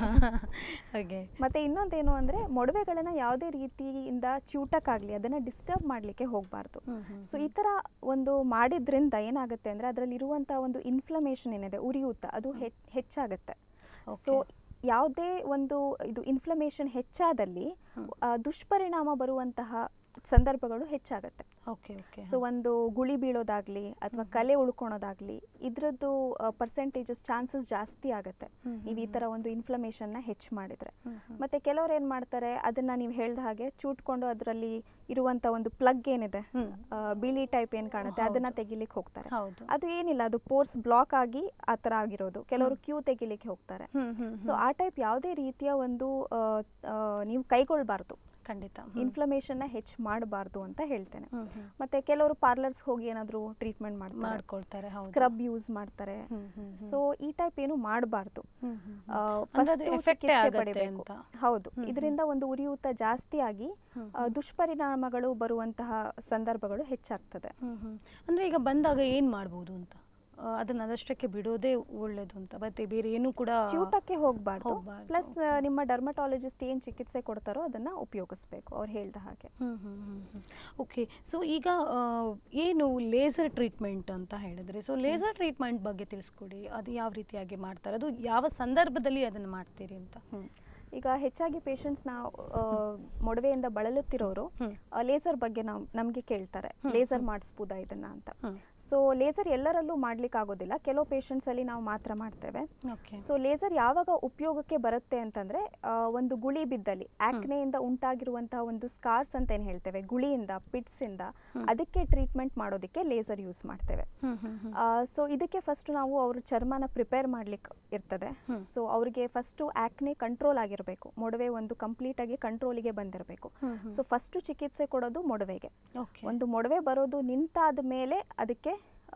ಹಾಗೆ ಮತ್ತೆ ಇನ್ನೊಂದೇನು ಅಂದರೆ ಮೊಡವೆಗಳನ್ನು ಯಾವುದೇ ರೀತಿಯಿಂದ ಚ್ಯೂಟಕ್ಕಾಗಲಿ ಅದನ್ನು ಡಿಸ್ಟರ್ಬ್ ಮಾಡಲಿಕ್ಕೆ ಹೋಗಬಾರ್ದು. ಸೊ ಈ ಥರ ಒಂದು ಮಾಡಿದ್ರಿಂದ ಏನಾಗುತ್ತೆ ಅಂದರೆ ಅದರಲ್ಲಿರುವಂಥ ಒಂದು ಇನ್ಫ್ಲಮೇಷನ್ ಏನಿದೆ, ಉರಿಯೂತ, ಅದು ಹೆಚ್ಚಾಗುತ್ತೆ. ಸೊ ಯಾವುದೇ ಒಂದು ಇದು ಇನ್ಫ್ಲಮೇಷನ್ ಹೆಚ್ಚಾದಲ್ಲಿ ದುಷ್ಪರಿಣಾಮ ಬರುವಂತಹ ಸಂದರ್ಭಗಳು ಹೆಚ್ಚಾಗುತ್ತೆ. ಓಕೆ ಓಕೆ ಸೊ ಒಂದು ಗುಳಿ ಬೀಳೋದಾಗ್ಲಿ ಅಥವಾ ಕಲೆ ಉಳ್ಕೊಳೋದಾಗ್ಲಿ ಇದ್ರದ್ದು ಪರ್ಸೆಂಟೇಜಸ್ ಚಾನ್ಸಸ್ ಜಾಸ್ತಿ ಆಗುತ್ತೆ ನೀವು ಈ ಥರ ಒಂದು ಇನ್ಫ್ಲಮೇಷನ್ನ ಹೆಚ್ಚು ಮಾಡಿದರೆ. ಮತ್ತು ಕೆಲವರು ಏನು ಮಾಡ್ತಾರೆ, ಅದನ್ನು ನೀವು ಹೇಳ್ದ ಹಾಗೆ ಚೂಟ್ಕೊಂಡು ಅದರಲ್ಲಿ ಇರುವಂಥ ಒಂದು ಪ್ಲಗ್ ಏನಿದೆ, ಬಿಳಿ ಟೈಪ್ ಏನು ಕಾಣುತ್ತೆ ಅದನ್ನು ತೆಗಿಲಿಕ್ಕೆ ಹೋಗ್ತಾರೆ. ಅದು ಏನಿಲ್ಲ, ಅದು ಪೋರ್ಸ್ ಬ್ಲಾಕ್ ಆಗಿ ಆ ಥರ ಆಗಿರೋದು. ಕೆಲವರು ಕ್ಯೂ ತೆಗಿಲಿಕ್ಕೆ ಹೋಗ್ತಾರೆ. ಸೊ ಆ ಟೈಪ್ ಯಾವುದೇ ರೀತಿಯ ಒಂದು ನೀವು ಕೈಗೊಳ್ಬಾರ್ದು, ಖಂಡಿತ ಇನ್ಫ್ಲಮೇಷನ್ನ ಹೆಚ್ಚು ಮಾಡಬಾರ್ದು ಅಂತ ಹೇಳ್ತೇನೆ. ಮತ್ತೆ ಕೆಲವರು ಪಾರ್ಲರ್ಸ್ ಹೋಗಿ ಏನಾದರೂ ಟ್ರೀಟ್ಮೆಂಟ್ ಮಾಡ್ಕೊಳ್ತಾರೆ, ಸ್ಕ್ರಬ್ ಯೂಸ್ ಮಾಡ್ತಾರೆ. ಸೊ ಈ ಟೈಪ್ ಏನು ಮಾಡಬಾರ್ದು, ಫಸ್ಟ್ ಚಿಕಿತ್ಸೆ ಪಡಿಬೇಕು. ಹೌದು, ಇದರಿಂದ ಒಂದು ಉರಿಯೂತ ಜಾಸ್ತಿ ಆಗಿ ದುಷ್ಪರಿಣಾಮಗಳು ಬರುವಂತಹ ಸಂದರ್ಭಗಳು ಹೆಚ್ಚಾಗ್ತದೆ. ಅಂದ್ರೆ ಈಗ ಬಂದಾಗ ಏನ್ ಮಾಡಬಹುದು ಅಂತ, ಅದನ್ನ ಅದಷ್ಟಕ್ಕೆ ಬಿಡೋದೇ ಒಳ್ಳೇದು ಅಂತ. ಮತ್ತೆ ಬೇರೆ ಏನು ಕೂಡ ಚ್ಯೂಟಕ್ಕೆ ಹೋಗಬಾರ್ದು. ಪ್ಲಸ್ ನಿಮ್ಮ ಡರ್ಮಟಾಲಜಿಸ್ಟ್ ಏನು ಚಿಕಿತ್ಸೆ ಕೊಡ್ತಾರೋ ಅದನ್ನ ಉಪಯೋಗಿಸ್ಬೇಕು ಅವ್ರು ಹೇಳ್ದ ಹಾಗೆ. ಓಕೆ, ಸೊ ಈಗ ಏನು ಲೇಸರ್ ಟ್ರೀಟ್ಮೆಂಟ್ ಅಂತ ಹೇಳಿದ್ರೆ, ಸೊ ಲೇಸರ್ ಟ್ರೀಟ್ಮೆಂಟ್ ಬಗ್ಗೆ ತಿಳಿಸ್ಕೊಡಿ. ಅದು ಯಾವ ರೀತಿಯಾಗಿ ಮಾಡ್ತಾರೆ, ಅದು ಯಾವ ಸಂದರ್ಭದಲ್ಲಿ ಅದನ್ನು ಮಾಡ್ತೀರಿ ಅಂತ. ಈಗ ಹೆಚ್ಚಾಗಿ ಪೇಷಂಟ್ಸ್ ನಾವು ಮೊಡವೆಯಿಂದ ಬಳಲುತ್ತಿರೋರು ಲೇಸರ್ ಬಗ್ಗೆ ನಾವು ನಮಗೆ ಕೇಳ್ತಾರೆ, ಲೇಸರ್ ಮಾಡಿಸ್ಬೋದಾ ಇದನ್ನ ಅಂತ. ಸೊ ಲೇಸರ್ ಎಲ್ಲರಲ್ಲೂ ಮಾಡ್ಲಿಕ್ಕೆ ಆಗೋದಿಲ್ಲ, ಕೆಲವು ಪೇಷಂಟ್ಸ್ ಅಲ್ಲಿ ನಾವು ಮಾತ್ರ ಮಾಡ್ತೇವೆ. ಸೊ ಲೇಸರ್ ಯಾವಾಗ ಉಪಯೋಗಕ್ಕೆ ಬರುತ್ತೆ ಅಂತಂದ್ರೆ ಒಂದು ಗುಳಿ ಬಿದ್ದಲ್ಲಿ ಆಕ್ನೆಯಿಂದ ಉಂಟಾಗಿರುವಂತಹ ಒಂದು ಸ್ಕಾರ್ಸ್ ಅಂತ ಏನ್ ಹೇಳ್ತೇವೆ, ಗುಳಿಯಿಂದ ಪಿಟ್ಸ್ ಇಂದ, ಅದಕ್ಕೆ ಟ್ರೀಟ್ಮೆಂಟ್ ಮಾಡೋದಕ್ಕೆ ಲೇಸರ್ ಯೂಸ್ ಮಾಡ್ತೇವೆ. ಸೊ ಇದಕ್ಕೆ ಫಸ್ಟ್ ನಾವು ಅವ್ರ ಚರ್ಮನ ಪ್ರಿಪೇರ್ ಮಾಡ್ಲಿಕ್ಕೆ ಇರ್ತದೆ. ಸೊ ಅವ್ರಿಗೆ ಫಸ್ಟ್ ಆಕ್ನೆ ಕಂಟ್ರೋಲ್ ಆಗಿರ್ಬೇಕು, ಮೊಡವೆ ಒಂದು ಕಂಪ್ಲೀಟ್ ಆಗಿ ಕಂಟ್ರೋಲಿಗೆ ಬಂದಿರಬೇಕು. ಸೊ ಫಸ್ಟ್ ಚಿಕಿತ್ಸೆ ಕೊಡೋದು ಮೊಡವೆಗೆ. ಒಂದು ಮೊಡವೆ ಬರೋದು ನಿಂತಾದ ಮೇಲೆ ಅದಕ್ಕೆ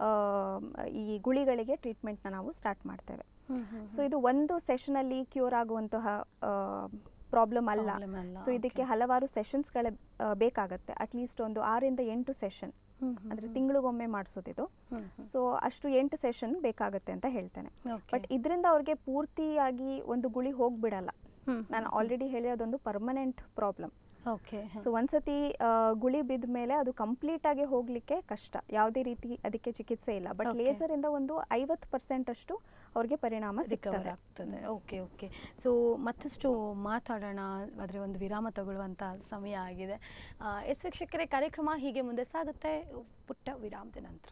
ಈ ಗುಳಿಗಳಿಗೆ ಟ್ರೀಟ್ಮೆಂಟ್ನ ನಾವು ಸ್ಟಾರ್ಟ್ ಮಾಡ್ತೇವೆ. ಸೊ ಇದು ಒಂದು ಸೆಷನ್ ಅಲ್ಲಿ ಕ್ಯೂರ್ ಆಗುವಂತಹ ಪ್ರಾಬ್ಲಮ್ ಅಲ್ಲ. ಸೊ ಇದಕ್ಕೆ ಹಲವಾರು ಸೆಷನ್ಸ್ಗಳೇ ಬೇಕಾಗುತ್ತೆ, ಅಟ್ಲೀಸ್ಟ್ ಒಂದು ಆರಿಂದ ಎಂಟು ಸೆಷನ್, ಅಂದ್ರೆ ತಿಂಗಳಿಗೊಮ್ಮೆ ಮಾಡಿಸೋದಿದು. ಸೊ ಅಷ್ಟು ಎಂಟು ಸೆಷನ್ ಬೇಕಾಗುತ್ತೆ ಅಂತ ಹೇಳ್ತೇನೆ. ಬಟ್ ಇದರಿಂದ ಅವ್ರಿಗೆ ಪೂರ್ತಿಯಾಗಿ ಒಂದು ಗುಳಿ ಹೋಗ್ಬಿಡಲ್ಲ. ನಾನು ಆಲ್ರೆಡಿ ಹೇಳಿದೆ ಅದೊಂದು ಪರ್ಮನೆಂಟ್ ಪ್ರಾಬ್ಲಮ್. ಸೊ ಒಂದ್ಸತಿ ಗುಳಿ ಬಿದ್ದ ಮೇಲೆ ಅದು ಕಂಪ್ಲೀಟ್ ಆಗಿ ಹೋಗ್ಲಿಕ್ಕೆ ಕಷ್ಟ, ಯಾವುದೇ ರೀತಿ ಅದಕ್ಕೆ ಚಿಕಿತ್ಸೆ ಇಲ್ಲ. ಬಟ್ ಲೇಸರ್ ಇಂದ ಒಂದು ಐವತ್ತು ಪರ್ಸೆಂಟ್ ಅಷ್ಟು ಅವ್ರಿಗೆ ಪರಿಣಾಮ ಸಿಗ್ತದೆ. ಓಕೆ ಓಕೆ ಸೊ ಮತ್ತಷ್ಟು ಮಾತಾಡೋಣ, ಆದರೆ ಒಂದು ವಿರಾಮ ತಗೊಳ್ಳುವಂಥ ಸಮಯ ಆಗಿದೆ. ಎಸ್ ವೀಕ್ಷಕರೇ, ಕಾರ್ಯಕ್ರಮ ಹೀಗೆ ಮುಂದೆ ಸಾಗುತ್ತೆ ಪುಟ್ಟ ವಿರಾಮದ ನಂತರ.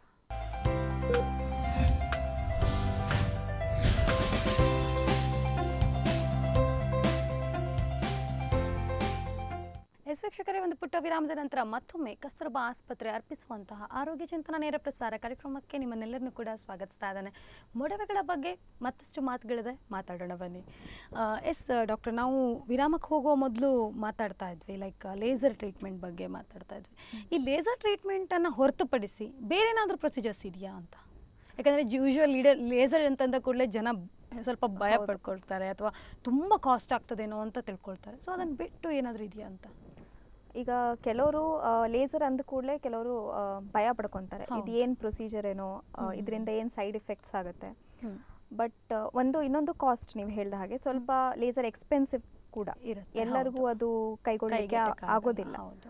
ಎಸ್ ವೀಕ್ಷಕರೇ, ಒಂದು ಪುಟ್ಟ ವಿರಾಮದ ನಂತರ ಮತ್ತೊಮ್ಮೆ ಕಸ್ತೂರಬಾ ಆಸ್ಪತ್ರೆ ಅರ್ಪಿಸುವಂತಹ ಆರೋಗ್ಯ ಚಿಂತನ ನೇರ ಪ್ರಸಾರ ಕಾರ್ಯಕ್ರಮಕ್ಕೆ ನಿಮ್ಮನ್ನೆಲ್ಲರನ್ನೂ ಕೂಡ ಸ್ವಾಗತಿಸ್ತಾ ಇದ್ದಾನೆ. ಮೊಡವೆಗಳ ಬಗ್ಗೆ ಮತ್ತಷ್ಟು ಮಾತುಗಳಿದೆ, ಮಾತಾಡೋಣ ಬನ್ನಿ. ಎಸ್ ಡಾಕ್ಟರ್, ನಾವು ವಿರಾಮಕ್ಕೆ ಹೋಗೋ ಮೊದಲು ಮಾತಾಡ್ತಾ ಇದ್ವಿ, ಲೈಕ್ ಲೇಸರ್ ಟ್ರೀಟ್ಮೆಂಟ್ ಬಗ್ಗೆ ಮಾತಾಡ್ತಾ ಇದ್ವಿ. ಈ ಲೇಸರ್ ಟ್ರೀಟ್ಮೆಂಟನ್ನು ಹೊರತುಪಡಿಸಿ ಬೇರೆ ಏನಾದರೂ ಪ್ರೊಸೀಜರ್ಸ್ ಇದೆಯಾ ಅಂತ? ಯಾಕಂದರೆ ಯೂಶ್ವಲ್ ಲೀಡರ್ ಲೇಸರ್ ಅಂತಂದ ಕೂಡಲೇ ಜನ ಸ್ವಲ್ಪ ಭಯ ಪಡ್ಕೊಳ್ತಾರೆ ಅಥವಾ ತುಂಬ ಕಾಸ್ಟ್ ಆಗ್ತದೇನೋ ಅಂತ ತಿಳ್ಕೊಳ್ತಾರೆ. ಸೊ ಅದನ್ನು ಬಿಟ್ಟು ಏನಾದರೂ ಇದೆಯಾ ಅಂತ? ಈಗ ಕೆಲವರು ಲೇಸರ್ ಅಂದ ಕೂಡಲೇ ಕೆಲವರು ಭಯ ಪಡ್ಕೊತಾರೆ, ಇದು ಏನು ಪ್ರೊಸೀಜರ್ ಏನೋ, ಇದರಿಂದ ಏನು ಸೈಡ್ ಎಫೆಕ್ಟ್ಸ್ ಆಗುತ್ತೆ. ಬಟ್ ಒಂದು ಇನ್ನೊಂದು ಕಾಸ್ಟ್ ನೀವು ಹೇಳಿದ ಹಾಗೆ ಸ್ವಲ್ಪ ಲೇಸರ್ ಎಕ್ಸ್ಪೆನ್ಸಿವ್ ಕೂಡ, ಎಲ್ಲರಿಗೂ ಅದು ಕೈಗೊಳ್ಳಲಿಕ್ಕೆ ಆಗೋದಿಲ್ಲ.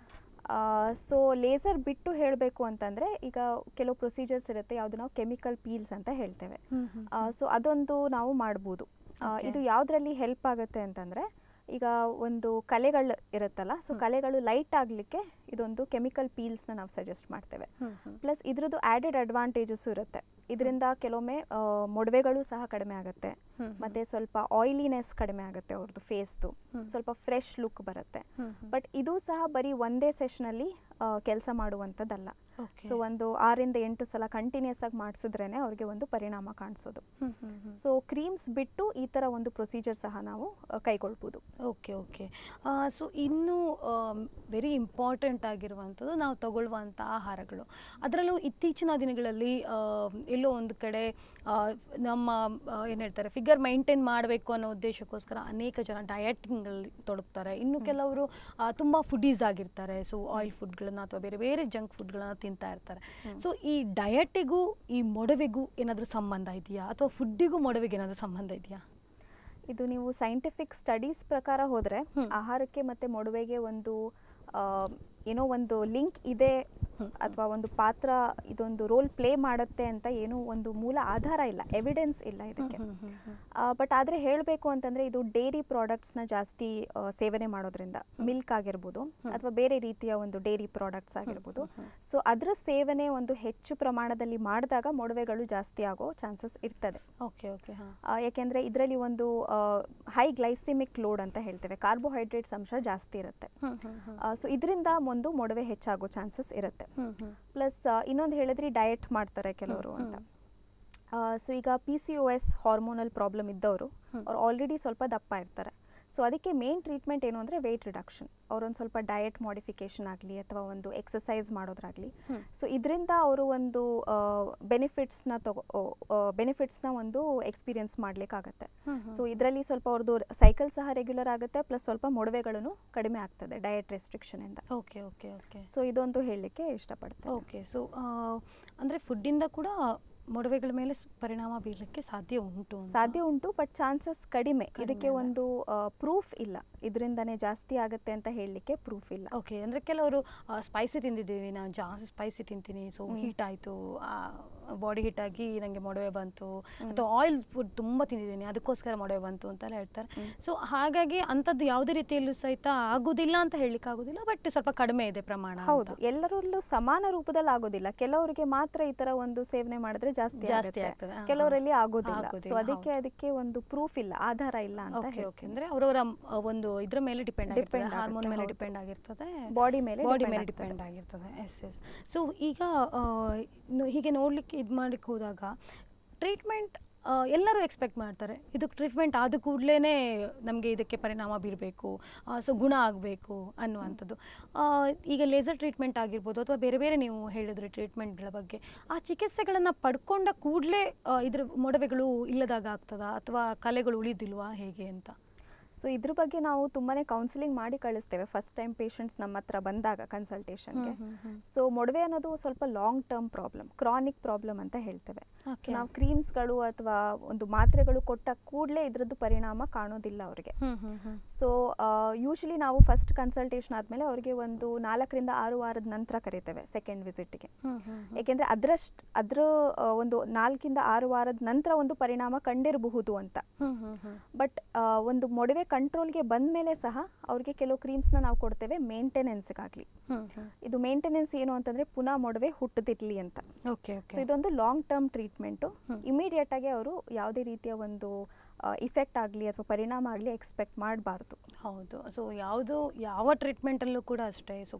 ಸೊ ಲೇಸರ್ ಬಿಟ್ಟು ಹೇಳಬೇಕು ಅಂತಂದರೆ ಈಗ ಕೆಲವು ಪ್ರೊಸೀಜರ್ಸ್ ಇರುತ್ತೆ, ಯಾವುದು ನಾವು ಕೆಮಿಕಲ್ ಪೀಲ್ಸ್ ಅಂತ ಹೇಳ್ತೇವೆ. ಸೊ ಅದೊಂದು ನಾವು ಮಾಡ್ಬೋದು. ಇದು ಯಾವುದರಲ್ಲಿ ಹೆಲ್ಪ್ ಆಗುತ್ತೆ ಅಂತಂದರೆ, ಈಗ ಒಂದು ಕಲೆಗಳು ಇರುತ್ತಲ್ಲ, ಸೊ ಕಲೆಗಳು ಲೈಟ್ ಆಗಲಿಕ್ಕೆ ಇದೊಂದು ಕೆಮಿಕಲ್ ಪೀಲ್ಸ್ನ ನಾವು ಸಜೆಸ್ಟ್ ಮಾಡ್ತೇವೆ. ಪ್ಲಸ್ ಇದ್ರದ್ದು ಆ್ಯಡೆಡ್ ಅಡ್ವಾಂಟೇಜಸ್ಸು ಇರುತ್ತೆ. ಇದರಿಂದ ಕೆಲವೊಮ್ಮೆ ಮೊಡವೆಗಳು ಸಹ ಕಡಿಮೆ ಆಗುತ್ತೆ, ಮತ್ತು ಸ್ವಲ್ಪ ಆಯಿಲಿನೆಸ್ ಕಡಿಮೆ ಆಗುತ್ತೆ ಅವ್ರದ್ದು ಫೇಸ್ದು, ಸ್ವಲ್ಪ ಫ್ರೆಶ್ ಲುಕ್ ಬರುತ್ತೆ. ಬಟ್ ಇದು ಸಹ ಬರೀ ಒಂದೇ ಸೆಷನಲ್ಲಿ ಕೆಲಸ ಮಾಡುವಂಥದ್ದಲ್ಲ. ಸೊ ಒಂದು ಆರಿಂದ ಎಂಟು ಸಲ ಕಂಟಿನ್ಯೂಸ್ ಆಗಿ ಮಾಡಿಸಿದ್ರೇ ಅವ್ರಿಗೆ ಒಂದು ಪರಿಣಾಮ ಕಾಣಿಸೋದು. ಸೊ ಕ್ರೀಮ್ಸ್ ಬಿಟ್ಟು ಈ ಥರ ಒಂದು ಪ್ರೊಸೀಜರ್ ಸಹ ನಾವು ಕೈಗೊಳ್ಬೋದು. ಓಕೆ ಓಕೆ ಸೊ ಇನ್ನು ವೆರಿ ಇಂಪಾರ್ಟೆಂಟ್ ಆಗಿರುವಂಥದ್ದು ನಾವು ತಗೊಳ್ಳುವಂಥ ಆಹಾರಗಳು. ಅದರಲ್ಲೂ ಇತ್ತೀಚಿನ ದಿನಗಳಲ್ಲಿ ಎಲ್ಲೋ ಒಂದು ಕಡೆ ನಮ್ಮ ಏನು ಹೇಳ್ತಾರೆ ಫಿಗರ್ ಮೈಂಟೈನ್ ಮಾಡಬೇಕು ಅನ್ನೋ ಉದ್ದೇಶಕ್ಕೋಸ್ಕರ ಅನೇಕ ಜನ ಡಯಟಿಂಗಲ್ಲಿ ತೊಡಗ್ತಾರೆ. ಇನ್ನು ಕೆಲವರು ತುಂಬ ಫುಡೀಸ್ ಆಗಿರ್ತಾರೆ, ಸೊ ಆಯಿಲ್ ಫುಡ್ಗಳನ್ನು ಅಥವಾ ಬೇರೆ ಬೇರೆ ಜಂಕ್ ಫುಡ್ಗಳನ್ನು ತಿಂತಾ ಇರ್ತಾರೆ. ಸೊ ಈ ಡಯಟಿಗೂ ಈ ಮೊಡವೆಗೂ ಏನಾದರೂ ಸಂಬಂಧ ಇದೆಯಾ, ಅಥವಾ ಫುಡ್ಡಿಗೂ ಮೊಡವೆಗೆ ಏನಾದರೂ ಸಂಬಂಧ ಇದೆಯಾ? ಇದು ನೀವು ಸೈಂಟಿಫಿಕ್ ಸ್ಟಡೀಸ್ ಪ್ರಕಾರ ಹೋದರೆ ಆಹಾರಕ್ಕೆ ಮತ್ತು ಮೊಡವೆಗೆ ಒಂದು ಏನೋ ಒಂದು ಲಿಂಕ್ ಇದೆ ಅಥವಾ ಒಂದು ಪಾತ್ರ ಇದೊಂದು ರೋಲ್ ಪ್ಲೇ ಮಾಡುತ್ತೆ ಅಂತ ಏನೂ ಒಂದು ಮೂಲ ಆಧಾರ ಇಲ್ಲ, ಎವಿಡೆನ್ಸ್ ಇಲ್ಲ ಇದಕ್ಕೆ. ಬಟ್ ಆದರೆ ಹೇಳಬೇಕು ಅಂತಂದರೆ ಇದು ಡೇರಿ ಪ್ರಾಡಕ್ಟ್ಸ್ನ ಜಾಸ್ತಿ ಸೇವನೆ ಮಾಡೋದ್ರಿಂದ, ಮಿಲ್ಕ್ ಆಗಿರ್ಬೋದು ಅಥವಾ ಬೇರೆ ರೀತಿಯ ಒಂದು ಡೇರಿ ಪ್ರಾಡಕ್ಟ್ಸ್ ಆಗಿರ್ಬೋದು, ಸೊ ಅದರ ಸೇವನೆ ಒಂದು ಹೆಚ್ಚು ಪ್ರಮಾಣದಲ್ಲಿ ಮಾಡಿದಾಗ ಮೊಡವೆಗಳು ಜಾಸ್ತಿ ಆಗೋ ಚಾನ್ಸಸ್ ಇರ್ತದೆ. ಓಕೆ ಓಕೆ ಯಾಕೆಂದರೆ ಇದರಲ್ಲಿ ಒಂದು ಹೈ ಗ್ಲೈಸಿಮಿಕ್ ಲೋಡ್ ಅಂತ ಹೇಳ್ತೇವೆ, ಕಾರ್ಬೋಹೈಡ್ರೇಟ್ಸ್ ಅಂಶ ಜಾಸ್ತಿ ಇರುತ್ತೆ. ಸೊ ಇದರಿಂದ ಒಂದು ಮೊಡವೆ ಹೆಚ್ಚಾಗೋ ಚಾನ್ಸಸ್ ಇರುತ್ತೆ. ಪ್ಲಸ್ ಇನ್ನೊಂದು ಹೇಳಿದ್ರಿ ಡಯಟ್ ಮಾಡ್ತಾರೆ ಕೆಲವರು ಅಂತ. ಸೊ ಈಗ P C O S hormonal problem ಇದ್ದವರು ಅವ್ರು ಆಲ್ರೆಡಿ ಸ್ವಲ್ಪ ದಪ್ಪ ಇರ್ತಾರೆ. ಸೊ ಅದಕ್ಕೆ ಮೇನ್ ಟ್ರೀಟ್ಮೆಂಟ್ ಏನು ಅಂದರೆ ವೆಯ್ಟ್ ರಿಡಕ್ಷನ್. ಅವರೊಂದು ಸ್ವಲ್ಪ ಡಯಟ್ ಮಾಡಿಫಿಕೇಷನ್ ಆಗಲಿ ಅಥವಾ ಒಂದು ಎಕ್ಸಸೈಸ್ ಮಾಡೋದ್ರಾಗಲಿ, ಸೊ ಇದರಿಂದ ಅವರು ಒಂದು ಬೆನಿಫಿಟ್ಸ್ನ ತಗೋ ಬೆನಿಫಿಟ್ಸ್ನ ಒಂದು ಎಕ್ಸ್ಪೀರಿಯನ್ಸ್ ಮಾಡಲಿಕ್ಕಾಗತ್ತೆ. ಸೊ ಇದರಲ್ಲಿ ಸ್ವಲ್ಪ ಅವ್ರದ್ದು ಸೈಕಲ್ ಸಹ ರೆಗ್ಯುಲರ್ ಆಗುತ್ತೆ, ಪ್ಲಸ್ ಸ್ವಲ್ಪ ಮೊಡವೆಗಳನ್ನು ಕಡಿಮೆ ಆಗ್ತದೆ ಡಯಟ್ ರೆಸ್ಟ್ರಿಕ್ಷನಿಂದ. ಓಕೆ ಓಕೆ ಓಕೆ ಸೊ ಇದೊಂದು ಹೇಳಲಿಕ್ಕೆ ಇಷ್ಟಪಡ್ತೇನೆ. ಓಕೆ ಸೊ ಅಂದರೆ ಫುಡ್ಡಿಂದ ಕೂಡ ಮೊಡವೆಗಳ ಮೇಲೆ ಪರಿಣಾಮ ಬೀಳಲಿಕ್ಕೆ ಸಾಧ್ಯ ಉಂಟು ಸಾಧ್ಯ ಉಂಟು ಬಟ್ ಚಾನ್ಸಸ್ ಕಡಿಮೆ. ಇದಕ್ಕೆ ಒಂದು ಪ್ರೂಫ್ ಇಲ್ಲ, ಇದರಿಂದನೇ ಜಾಸ್ತಿ ಆಗುತ್ತೆ ಅಂತ ಹೇಳಲಿಕ್ಕೆ ಪ್ರೂಫ್ ಇಲ್ಲ. ಓಕೆ, ಅಂದರೆ ಕೆಲವರು ಸ್ಪೈಸಿ ತಿಂದಿದ್ದೀವಿ, ನಾನು ಜಾಸ್ತಿ ಸ್ಪೈಸಿ ತಿಂತೀನಿ, ಸೊ ಹೀಟ್ ಆಯಿತು, ಬಾಡಿ ಹೀಟ್ ಆಗಿ ನನಗೆ ಮೊಡವೆ ಬಂತು, ಅಥವಾ ಆಯಿಲ್ ಫುಡ್ ತುಂಬ ತಿಂದಿದ್ದೀನಿ ಅದಕ್ಕೋಸ್ಕರ ಮೊಡವೆ ಬಂತು ಅಂತೆಲ್ಲ ಹೇಳ್ತಾರೆ. ಸೊ ಹಾಗಾಗಿ ಅಂಥದ್ದು ಯಾವುದೇ ರೀತಿಯಲ್ಲೂ ಸಹಿತ ಆಗೋದಿಲ್ಲ ಅಂತ ಹೇಳಲಿಕ್ಕೆ ಆಗೋದಿಲ್ಲ, ಬಟ್ ಸ್ವಲ್ಪ ಕಡಿಮೆ ಇದೆ ಪ್ರಮಾಣ. ಹೌದು, ಎಲ್ಲರಲ್ಲೂ ಸಮಾನ ರೂಪದಲ್ಲಿ ಆಗೋದಿಲ್ಲ. ಕೆಲವರಿಗೆ ಮಾತ್ರ ಈ ತರ ಒಂದು ಸೇವನೆ ಮಾಡಿದ್ರೆ ಜಾಸ್ತಿ ಜಾಸ್ತಿ ಆಗ್ತದೆ, ಕೆಲವರಲ್ಲಿ ಆಗೋದಿಲ್ಲ. ಸೊ ಅದಕ್ಕೆ ಅದಕ್ಕೆ ಒಂದು ಪ್ರೂಫ್ ಇಲ್ಲ, ಆಧಾರ ಇಲ್ಲ ಅಂತ. ಓಕೆ, ಅಂದ್ರೆ ಅವರವರ ಒಂದು ಇದ್ರ ಮೇಲೆ ಡಿಪೆಂಡ್ ಆಗಿರ್ತದೆ, ಹಾರ್ಮೋನ್ ಮೇಲೆ ಡಿಪೆಂಡ್ ಆಗಿರ್ತದೆ, ಬಾಡಿ ಮೇಲೆ ಬಾಡಿ ಮೇಲೆ ಡಿಪೆಂಡ್ ಆಗಿರ್ತದೆ. ಎಸ್ ಎಸ್ ಸೊ ಈಗ ಹೀಗೆ ನೋಡ್ಲಿಕ್ಕೆ ಇದು ಮಾಡ್ಲಿಕ್ಕೆ ಹೋದಾಗ ಟ್ರೀಟ್ಮೆಂಟ್ ಎಲ್ಲರೂ ಎಕ್ಸ್ಪೆಕ್ಟ್ ಮಾಡ್ತಾರೆ, ಇದಕ್ಕೆ ಟ್ರೀಟ್ಮೆಂಟ್ ಆದ ಕೂಡಲೇ ನಮಗೆ ಇದಕ್ಕೆ ಪರಿಣಾಮ ಬೀರಬೇಕು, ಸೊ ಗುಣ ಆಗಬೇಕು ಅನ್ನುವಂಥದ್ದು. ಈಗ ಲೇಸರ್ ಟ್ರೀಟ್ಮೆಂಟ್ ಆಗಿರ್ಬೋದು ಅಥವಾ ಬೇರೆ ಬೇರೆ ನೀವು ಹೇಳಿದ್ರೆ ಟ್ರೀಟ್ಮೆಂಟ್ಗಳ ಬಗ್ಗೆ, ಆ ಚಿಕಿತ್ಸೆಗಳನ್ನು ಪಡ್ಕೊಂಡ ಕೂಡಲೇ ಇದ್ರ ಮೊಡವೆಗಳು ಇಲ್ಲದಾಗ ಆಗ್ತದಾ ಅಥವಾ ಕಲೆಗಳು ಉಳಿದಿಲ್ವಾ ಹೇಗೆ ಅಂತ? ಸೊ ಇದ್ರ ಬಗ್ಗೆ ನಾವು ತುಂಬಾ ಕೌನ್ಸಿಲಿಂಗ್ ಮಾಡಿ ಕಳಿಸ್ತೇವೆ ಫಸ್ಟ್ ಟೈಮ್ ಪೇಷಂಟ್ಸ್ ನಮ್ಮ ಹತ್ರ ಬಂದಾಗ ಕನ್ಸಲ್ಟೇಷನ್ಗೆ. ಸೊ ಮೊಡವೆ ಅನ್ನೋದು ಸ್ವಲ್ಪ long term problem, chronic problem ಅಂತ ಹೇಳ್ತೇವೆ. ಸೊ ನಾವು ಕ್ರೀಮ್ಸ್ಗಳು ಅಥವಾ ಒಂದು ಮಾತ್ರೆಗಳು ಕೊಟ್ಟ ಕೂಡಲೇ ಇದ್ರದ್ದು ಪರಿಣಾಮ ಕಾಣೋದಿಲ್ಲ ಅವರಿಗೆ. ಸೊ ಯೂಶಲಿ ನಾವು ಫಸ್ಟ್ ಕನ್ಸಲ್ಟೇಷನ್ ಆದಮೇಲೆ ಅವರಿಗೆ ಒಂದು ನಾಲ್ಕರಿಂದ ಆರು ವಾರದ ನಂತರ ಕರಿತೇವೆ ಸೆಕೆಂಡ್ ವಿಸಿಟ್ಗೆ. ಏಕೆಂದರೆ ಅದರಷ್ಟು ಅದರ ಒಂದು ನಾಲ್ಕಿಂದ ಆರು ವಾರದ ನಂತರ ಒಂದು ಪರಿಣಾಮ ಕಂಡಿರಬಹುದು ಅಂತ. ಬಟ್ ಒಂದು ಮೊಡವೆ ಕಂಟ್ರೋಲ್ಗೆ ಬಂದ ಮೇಲೆ ಸಹ ಅವ್ರಿಗೆ ಕೆಲವು ಕ್ರೀಮ್ಸ್ನ ನಾವು ಕೊಡ್ತೇವೆ ಮೇಂಟೆನೆನ್ಸ್ಗಾಗಲಿ. ಇದು ಮೇಂಟೆನೆನ್ಸ್ ಏನು ಅಂತಂದರೆ ಪುನಃ ಮೊಡವೆ ಹುಟ್ಟದಿರಲಿ ಅಂತ. ಸೊ ಇದೊಂದು ಲಾಂಗ್ ಟರ್ಮ್ ಟ್ರೀಟ್ಮೆಂಟು. ಇಮಿಡಿಯೇಟ್ ಆಗಿ ಅವರು ಯಾವುದೇ ರೀತಿಯ ಒಂದು ಇಫೆಕ್ಟ್ ಆಗಲಿ ಅಥವಾ ಪರಿಣಾಮ ಆಗಲಿ ಎಕ್ಸ್ಪೆಕ್ಟ್ ಮಾಡಬಾರ್ದು. ಹೌದು, ಸೊ ಯಾವುದು ಯಾವ ಟ್ರೀಟ್ಮೆಂಟಲ್ಲೂ ಕೂಡ ಅಷ್ಟೇ, ಸೊ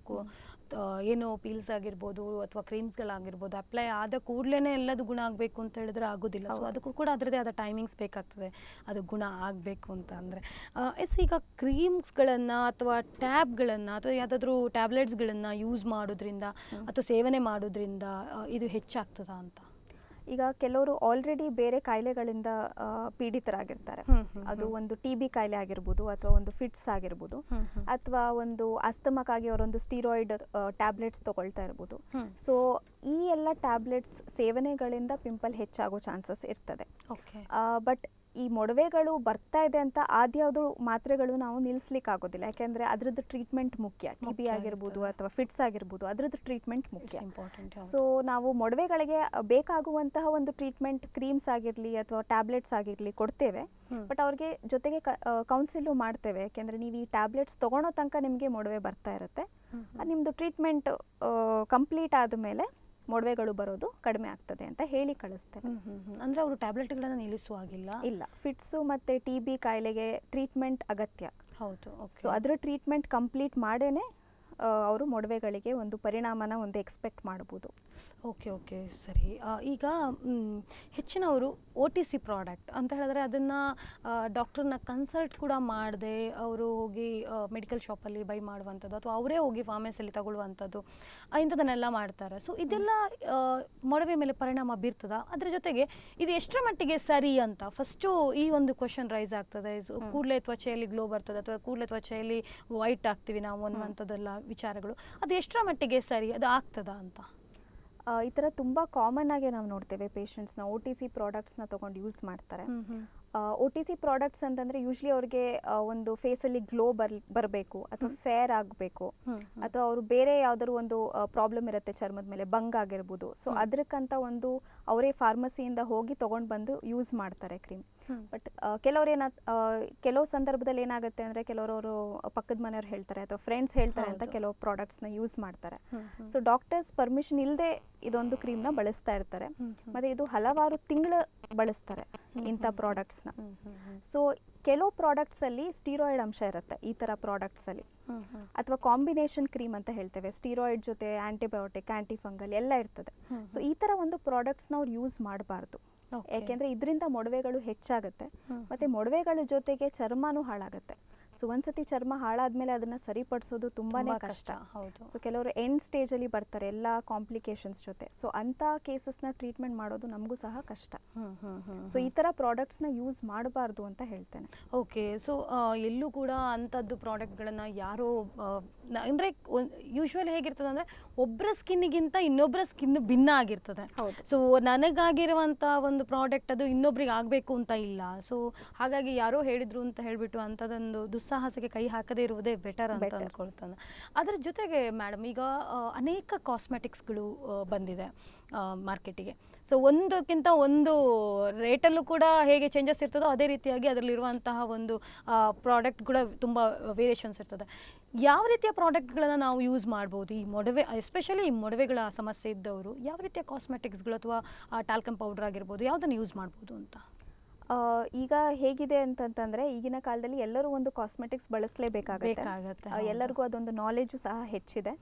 ಏನು ಪೀಲ್ಸ್ ಆಗಿರ್ಬೋದು ಅಥವಾ ಕ್ರೀಮ್ಸ್ಗಳಾಗಿರ್ಬೋದು ಅಪ್ಲೈ ಆದ ಕೂಡಲೇ ಎಲ್ಲದು ಗುಣ ಆಗಬೇಕು ಅಂತ ಹೇಳಿದ್ರೆ ಆಗೋದಿಲ್ಲ. ಸೊ ಅದಕ್ಕೂ ಕೂಡ ಅದರದ್ದೇ ಆದ ಟೈಮಿಂಗ್ಸ್ ಬೇಕಾಗ್ತದೆ ಅದು ಗುಣ ಆಗಬೇಕು ಅಂತ ಅಂದರೆ. ಎಸ್, ಈಗ ಕ್ರೀಮ್ಸ್ಗಳನ್ನು ಅಥವಾ ಟ್ಯಾಬ್ಗಳನ್ನು ಅಥವಾ ಯಾವುದಾದ್ರೂ ಟ್ಯಾಬ್ಲೆಟ್ಸ್ಗಳನ್ನು ಯೂಸ್ ಮಾಡೋದ್ರಿಂದ ಅಥವಾ ಸೇವನೆ ಮಾಡೋದ್ರಿಂದ ಇದು ಹೆಚ್ಚಾಗ್ತದಾ ಅಂತ? ಈಗ ಕೆಲವರು ಆಲ್ರೆಡಿ ಬೇರೆ ಕಾಯಿಲೆಗಳಿಂದ ಪೀಡಿತರಾಗಿರ್ತಾರೆ. ಅದು ಒಂದು ಟಿ ಬಿ ಕಾಯಿಲೆ ಆಗಿರ್ಬೋದು ಅಥವಾ ಒಂದು ಫಿಟ್ಸ್ ಆಗಿರ್ಬೋದು ಅಥವಾ ಒಂದು ಅಸ್ತಮಕ್ಕಾಗಿ ಅವರೊಂದು ಸ್ಟೀರಾಯ್ಡ್ ಟ್ಯಾಬ್ಲೆಟ್ಸ್ ತಗೊಳ್ತಾ ಇರ್ಬೋದು. ಸೊ ಈ ಎಲ್ಲ ಟ್ಯಾಬ್ಲೆಟ್ಸ್ ಸೇವನೆಗಳಿಂದ ಪಿಂಪಲ್ ಹೆಚ್ಚಾಗೋ ಚಾನ್ಸಸ್ ಇರ್ತದೆ. ಬಟ್ ಈ ಮೊಡವೆಗಳು ಬರ್ತಾ ಇದೆ ಅಂತ ಆದ್ಯಾವುದು ಮಾತ್ರೆಗಳು ನಾವು ನಿಲ್ಲಿಸ್ಲಿಕ್ಕೆ ಆಗೋದಿಲ್ಲ, ಯಾಕೆಂದರೆ ಅದರದ್ದು ಟ್ರೀಟ್ಮೆಂಟ್ ಮುಖ್ಯ. ಟಿ ಬಿ ಆಗಿರ್ಬೋದು ಅಥವಾ ಫಿಟ್ಸ್ ಆಗಿರ್ಬೋದು, ಅದರದ್ದು ಟ್ರೀಟ್ಮೆಂಟ್ ಮುಖ್ಯ. ಸೊ ನಾವು ಮೊಡವೆಗಳಿಗೆ ಬೇಕಾಗುವಂತಹ ಒಂದು ಟ್ರೀಟ್ಮೆಂಟ್ ಕ್ರೀಮ್ಸ್ ಆಗಿರಲಿ ಅಥವಾ ಟ್ಯಾಬ್ಲೆಟ್ಸ್ ಆಗಿರಲಿ ಕೊಡ್ತೇವೆ, ಬಟ್ ಅವ್ರಿಗೆ ಜೊತೆಗೆ ಕೌನ್ಸಿಲು ಮಾಡ್ತೇವೆ. ಯಾಕೆಂದರೆ ನೀವು ಈ ಟ್ಯಾಬ್ಲೆಟ್ಸ್ ತೊಗೊಳೋ ತನಕ ನಿಮಗೆ ಮೊಡವೆ ಬರ್ತಾ ಇರುತ್ತೆ, ನಿಮ್ಮದು ಟ್ರೀಟ್ಮೆಂಟ್ ಕಂಪ್ಲೀಟ್ ಆದಮೇಲೆ ಮೊಡವೆಗಳು ಬರೋದು ಕಡಿಮೆ ಆಗ್ತದೆ ಅಂತ ಹೇಳಿ ಕಳಿಸ್ತೇವೆ. ಅಂದರೆ ಅವರು ಟ್ಯಾಬ್ಲೆಟ್ಗಳನ್ನು ನಿಲ್ಲಿಸುವಾಗಿಲ್ಲ? ಇಲ್ಲ, ಫಿಟ್ಸು ಮತ್ತು ಟಿ ಬಿ ಕಾಯಿಲೆಗೆ ಟ್ರೀಟ್ಮೆಂಟ್ ಅಗತ್ಯ. ಹೌದು. ಸೊ ಅದರ ಟ್ರೀಟ್ಮೆಂಟ್ ಕಂಪ್ಲೀಟ್ ಮಾಡೇನೆ ಅವರು ಮೊಡವೆಗಳಿಗೆ ಒಂದು ಪರಿಣಾಮನ ಒಂದು ಎಕ್ಸ್ಪೆಕ್ಟ್ ಮಾಡ್ಬೋದು. ಓಕೆ ಓಕೆ ಸರಿ. ಈಗ ಹೆಚ್ಚಿನವರು ಒ ಟಿ ಸಿ ಪ್ರಾಡಕ್ಟ್ ಅಂತ ಹೇಳಿದ್ರೆ ಅದನ್ನು ಡಾಕ್ಟ್ರನ್ನ ಕನ್ಸಲ್ಟ್ ಕೂಡ ಮಾಡದೆ ಅವರು ಹೋಗಿ ಮೆಡಿಕಲ್ ಶಾಪಲ್ಲಿ ಬೈ ಮಾಡುವಂಥದ್ದು ಅಥವಾ ಅವರೇ ಹೋಗಿ ಫಾರ್ಮಸಿಯಲ್ಲಿ ತಗೊಳ್ಳುವಂಥದ್ದು ಇಂಥದನ್ನೆಲ್ಲ ಮಾಡ್ತಾರೆ. ಸೊ ಇದೆಲ್ಲ ಮೊಡವೆ ಮೇಲೆ ಪರಿಣಾಮ ಬೀರ್ತದ? ಅದರ ಜೊತೆಗೆ ಇದು ಎಷ್ಟರ ಮಟ್ಟಿಗೆ ಸರಿ ಅಂತ ಫಸ್ಟು ಈ ಒಂದು ಕ್ವಶನ್ ರೈಸ್ ಆಗ್ತದೆ. ಕೂಡಲೇ ತ್ವಚೆಯಲ್ಲಿ ಗ್ಲೋ ಬರ್ತದೆ ಅಥವಾ ಕೂಡಲೇ ತ್ವಚೆಯಲ್ಲಿ ವೈಟ್ ಆಗ್ತೀವಿ ನಾವು ಅನ್ನುವಂಥದ್ದೆಲ್ಲ ವಿಚಾರಗಳು, ಅದು ಎಷ್ಟರ ಮಟ್ಟಿಗೆ ಸರಿ, ಅದು ಆಗ್ತದಾ ಅಂತ? ಈ ಥರ ತುಂಬ ಕಾಮನ್ ಆಗಿ ನಾವು ನೋಡ್ತೇವೆ. ಪೇಷಂಟ್ಸ್ನ ಒ ಟಿ ಸಿ ಪ್ರಾಡಕ್ಟ್ಸ್ನ ತೊಗೊಂಡು ಯೂಸ್ ಮಾಡ್ತಾರೆ. ಒ ಟಿ ಸಿ ಪ್ರಾಡಕ್ಟ್ಸ್ ಅಂತಂದರೆ ಯೂಶ್ವಲಿ ಅವ್ರಿಗೆ ಒಂದು ಫೇಸಲ್ಲಿ ಗ್ಲೋ ಬರ್ ಬರಬೇಕು ಅಥವಾ ಫೇರ್ ಆಗಬೇಕು ಅಥವಾ ಅವರು ಬೇರೆ ಯಾವುದಾದ್ರು ಒಂದು ಪ್ರಾಬ್ಲಮ್ ಇರುತ್ತೆ ಚರ್ಮದ ಮೇಲೆ, ಬಂಗ್ ಆಗಿರ್ಬೋದು. ಸೊ ಅದಕ್ಕಂತ ಒಂದು ಅವರೇ ಫಾರ್ಮಸಿಯಿಂದ ಹೋಗಿ ತೊಗೊಂಡು ಬಂದು ಯೂಸ್ ಮಾಡ್ತಾರೆ ಕ್ರೀಮ್. ಬಟ್ ಕೆಲವ್ರು ಏನ ಕೆಲವು ಸಂದರ್ಭದಲ್ಲಿ ಏನಾಗುತ್ತೆ ಅಂದರೆ ಕೆಲವರು ಪಕ್ಕದ ಮನೆಯವ್ರು ಹೇಳ್ತಾರೆ ಅಥವಾ ಫ್ರೆಂಡ್ಸ್ ಹೇಳ್ತಾರೆ ಅಂತ ಕೆಲವು ಪ್ರಾಡಕ್ಟ್ಸ್ನ ಯೂಸ್ ಮಾಡ್ತಾರೆ. ಸೊ ಡಾಕ್ಟರ್ಸ್ ಪರ್ಮಿಷನ್ ಇಲ್ಲದೆ ಇದೊಂದು ಕ್ರೀಮ್ನ ಬಳಸ್ತಾ ಇರ್ತಾರೆ, ಮತ್ತು ಇದು ಹಲವಾರು ತಿಂಗಳು ಬಳಸ್ತಾರೆ ಇಂಥ ಪ್ರಾಡಕ್ಟ್ಸ್ನ. ಸೊ ಕೆಲವು ಪ್ರಾಡಕ್ಟ್ಸಲ್ಲಿ ಸ್ಟೀರಾಯ್ಡ್ ಅಂಶ ಇರುತ್ತೆ ಈ ಥರ ಪ್ರಾಡಕ್ಟ್ಸಲ್ಲಿ, ಅಥವಾ ಕಾಂಬಿನೇಷನ್ ಕ್ರೀಮ್ ಅಂತ ಹೇಳ್ತೇವೆ. ಸ್ಟೀರಾಯ್ಡ್ ಜೊತೆ ಆ್ಯಂಟಿಬಯೋಟಿಕ್, ಆ್ಯಂಟಿಫಂಗಲ್ ಎಲ್ಲ ಇರ್ತದೆ. ಸೊ ಈ ಥರ ಒಂದು ಪ್ರಾಡಕ್ಟ್ಸ್ನ ಅವ್ರು ಯೂಸ್ ಮಾಡಬಾರ್ದು, ಯಾಕೆಂದರೆ ಇದರಿಂದ ಮೊಡವೆಗಳು ಹೆಚ್ಚಾಗುತ್ತೆ ಮತ್ತು ಮೊಡವೆಗಳ ಜೊತೆಗೆ ಚರ್ಮನೂ ಹಾಳಾಗುತ್ತೆ. ಸೊ ಒಂದ್ಸತಿ ಚರ್ಮ ಹಾಳಾದ್ಮೇಲೆ ಅದನ್ನ ಸರಿಪಡಿಸೋದು ತುಂಬಾನೇ ಕಷ್ಟ. ಸೊ ಕೆಲವರು ಎಂಡ್ ಸ್ಟೇಜಲ್ಲಿ ಬರ್ತಾರೆ ಎಲ್ಲ ಕಾಂಪ್ಲಿಕೇಶನ್ಸ್ ಜೊತೆ. ಸೊ ಅಂಥ ಕೇಸಸ್ನ ಟ್ರೀಟ್ಮೆಂಟ್ ಮಾಡೋದು ನಮಗೂ ಸಹ ಕಷ್ಟ. ಸೊ ಈ ಥರ ಪ್ರಾಡಕ್ಟ್ಸ್ನ ಯೂಸ್ ಮಾಡಬಾರ್ದು ಅಂತ ಹೇಳ್ತೇನೆ. ಓಕೆ. ಸೊ ಎಲ್ಲೂ ಕೂಡ ಅಂಥದ್ದು ಪ್ರಾಡಕ್ಟ್ಗಳನ್ನು ಯಾರೋ ಅಂದರೆ ಯೂಶ್ವಲಿ ಹೇಗಿರ್ತದೆ ಅಂದರೆ ಒಬ್ಬರ ಸ್ಕಿನ್ನಿಗಿಂತ ಇನ್ನೊಬ್ಬರ ಸ್ಕಿನ್ ಭಿನ್ನ ಆಗಿರ್ತದೆ. ಸೊ ನನಗಾಗಿರುವಂಥ ಒಂದು ಪ್ರಾಡಕ್ಟ್ ಅದು ಇನ್ನೊಬ್ರಿಗೆ ಆಗಬೇಕು ಅಂತ ಇಲ್ಲ. ಸೊ ಹಾಗಾಗಿ ಯಾರೋ ಹೇಳಿದ್ರು ಅಂತ ಹೇಳಿಬಿಟ್ಟು ಅಂಥದ್ದೊಂದು ದುಸ್ಸಾಹಸಕ್ಕೆ ಕೈ ಹಾಕದೇ ಇರುವುದೇ ಬೆಟರ್ ಅಂತ ಅಂದ್ಕೊಳ್ತಾನೆ. ಅದರ ಜೊತೆಗೆ ಮೇಡಮ್ ಈಗ ಅನೇಕ ಕಾಸ್ಮೆಟಿಕ್ಸ್ಗಳು ಬಂದಿದೆ ಮಾರ್ಕೆಟಿಗೆ. ಸೊ ಒಂದಕ್ಕಿಂತ ಒಂದು ರೇಟಲ್ಲೂ ಕೂಡ ಹೇಗೆ ಚೇಂಜಸ್ ಇರ್ತದೋ ಅದೇ ರೀತಿಯಾಗಿ ಅದರಲ್ಲಿರುವಂತಹ ಒಂದು ಪ್ರಾಡಕ್ಟ್ ಕೂಡ ತುಂಬ ವೇರಿಯೇಷನ್ಸ್ ಇರ್ತದೆ. ಯಾವ ರೀತಿಯ ಪ್ರಾಡಕ್ಟ್ಗಳನ್ನು ನಾವು ಯೂಸ್ ಮಾಡ್ಬೋದು ಈ ಮೊಡವೆ, ಎಸ್ಪೆಷಲಿ ಈ ಮೊಡವೆಗಳ ಸಮಸ್ಯೆ ಇದ್ದವರು ಯಾವ ರೀತಿಯ ಕಾಸ್ಮೆಟಿಕ್ಸ್ಗಳು ಅಥವಾ ಟಾಲ್ಕಮ್ ಪೌಡರ್ ಆಗಿರ್ಬೋದು ಯಾವುದನ್ನು ಯೂಸ್ ಮಾಡ್ಬೋದು ಅಂತ? ಈಗ ಹೇಗಿದೆ ಅಂತಂತಂದರೆ ಈಗಿನ ಕಾಲದಲ್ಲಿ ಎಲ್ಲರೂ ಒಂದು ಕಾಸ್ಮೆಟಿಕ್ಸ್ ಬಳಸಲೇಬೇಕಾಗುತ್ತೆ, ಎಲ್ಲರಿಗೂ ಅದೊಂದು ನಾಲೆಜು ಸಹ ಹೆಚ್ಚಿದೆ.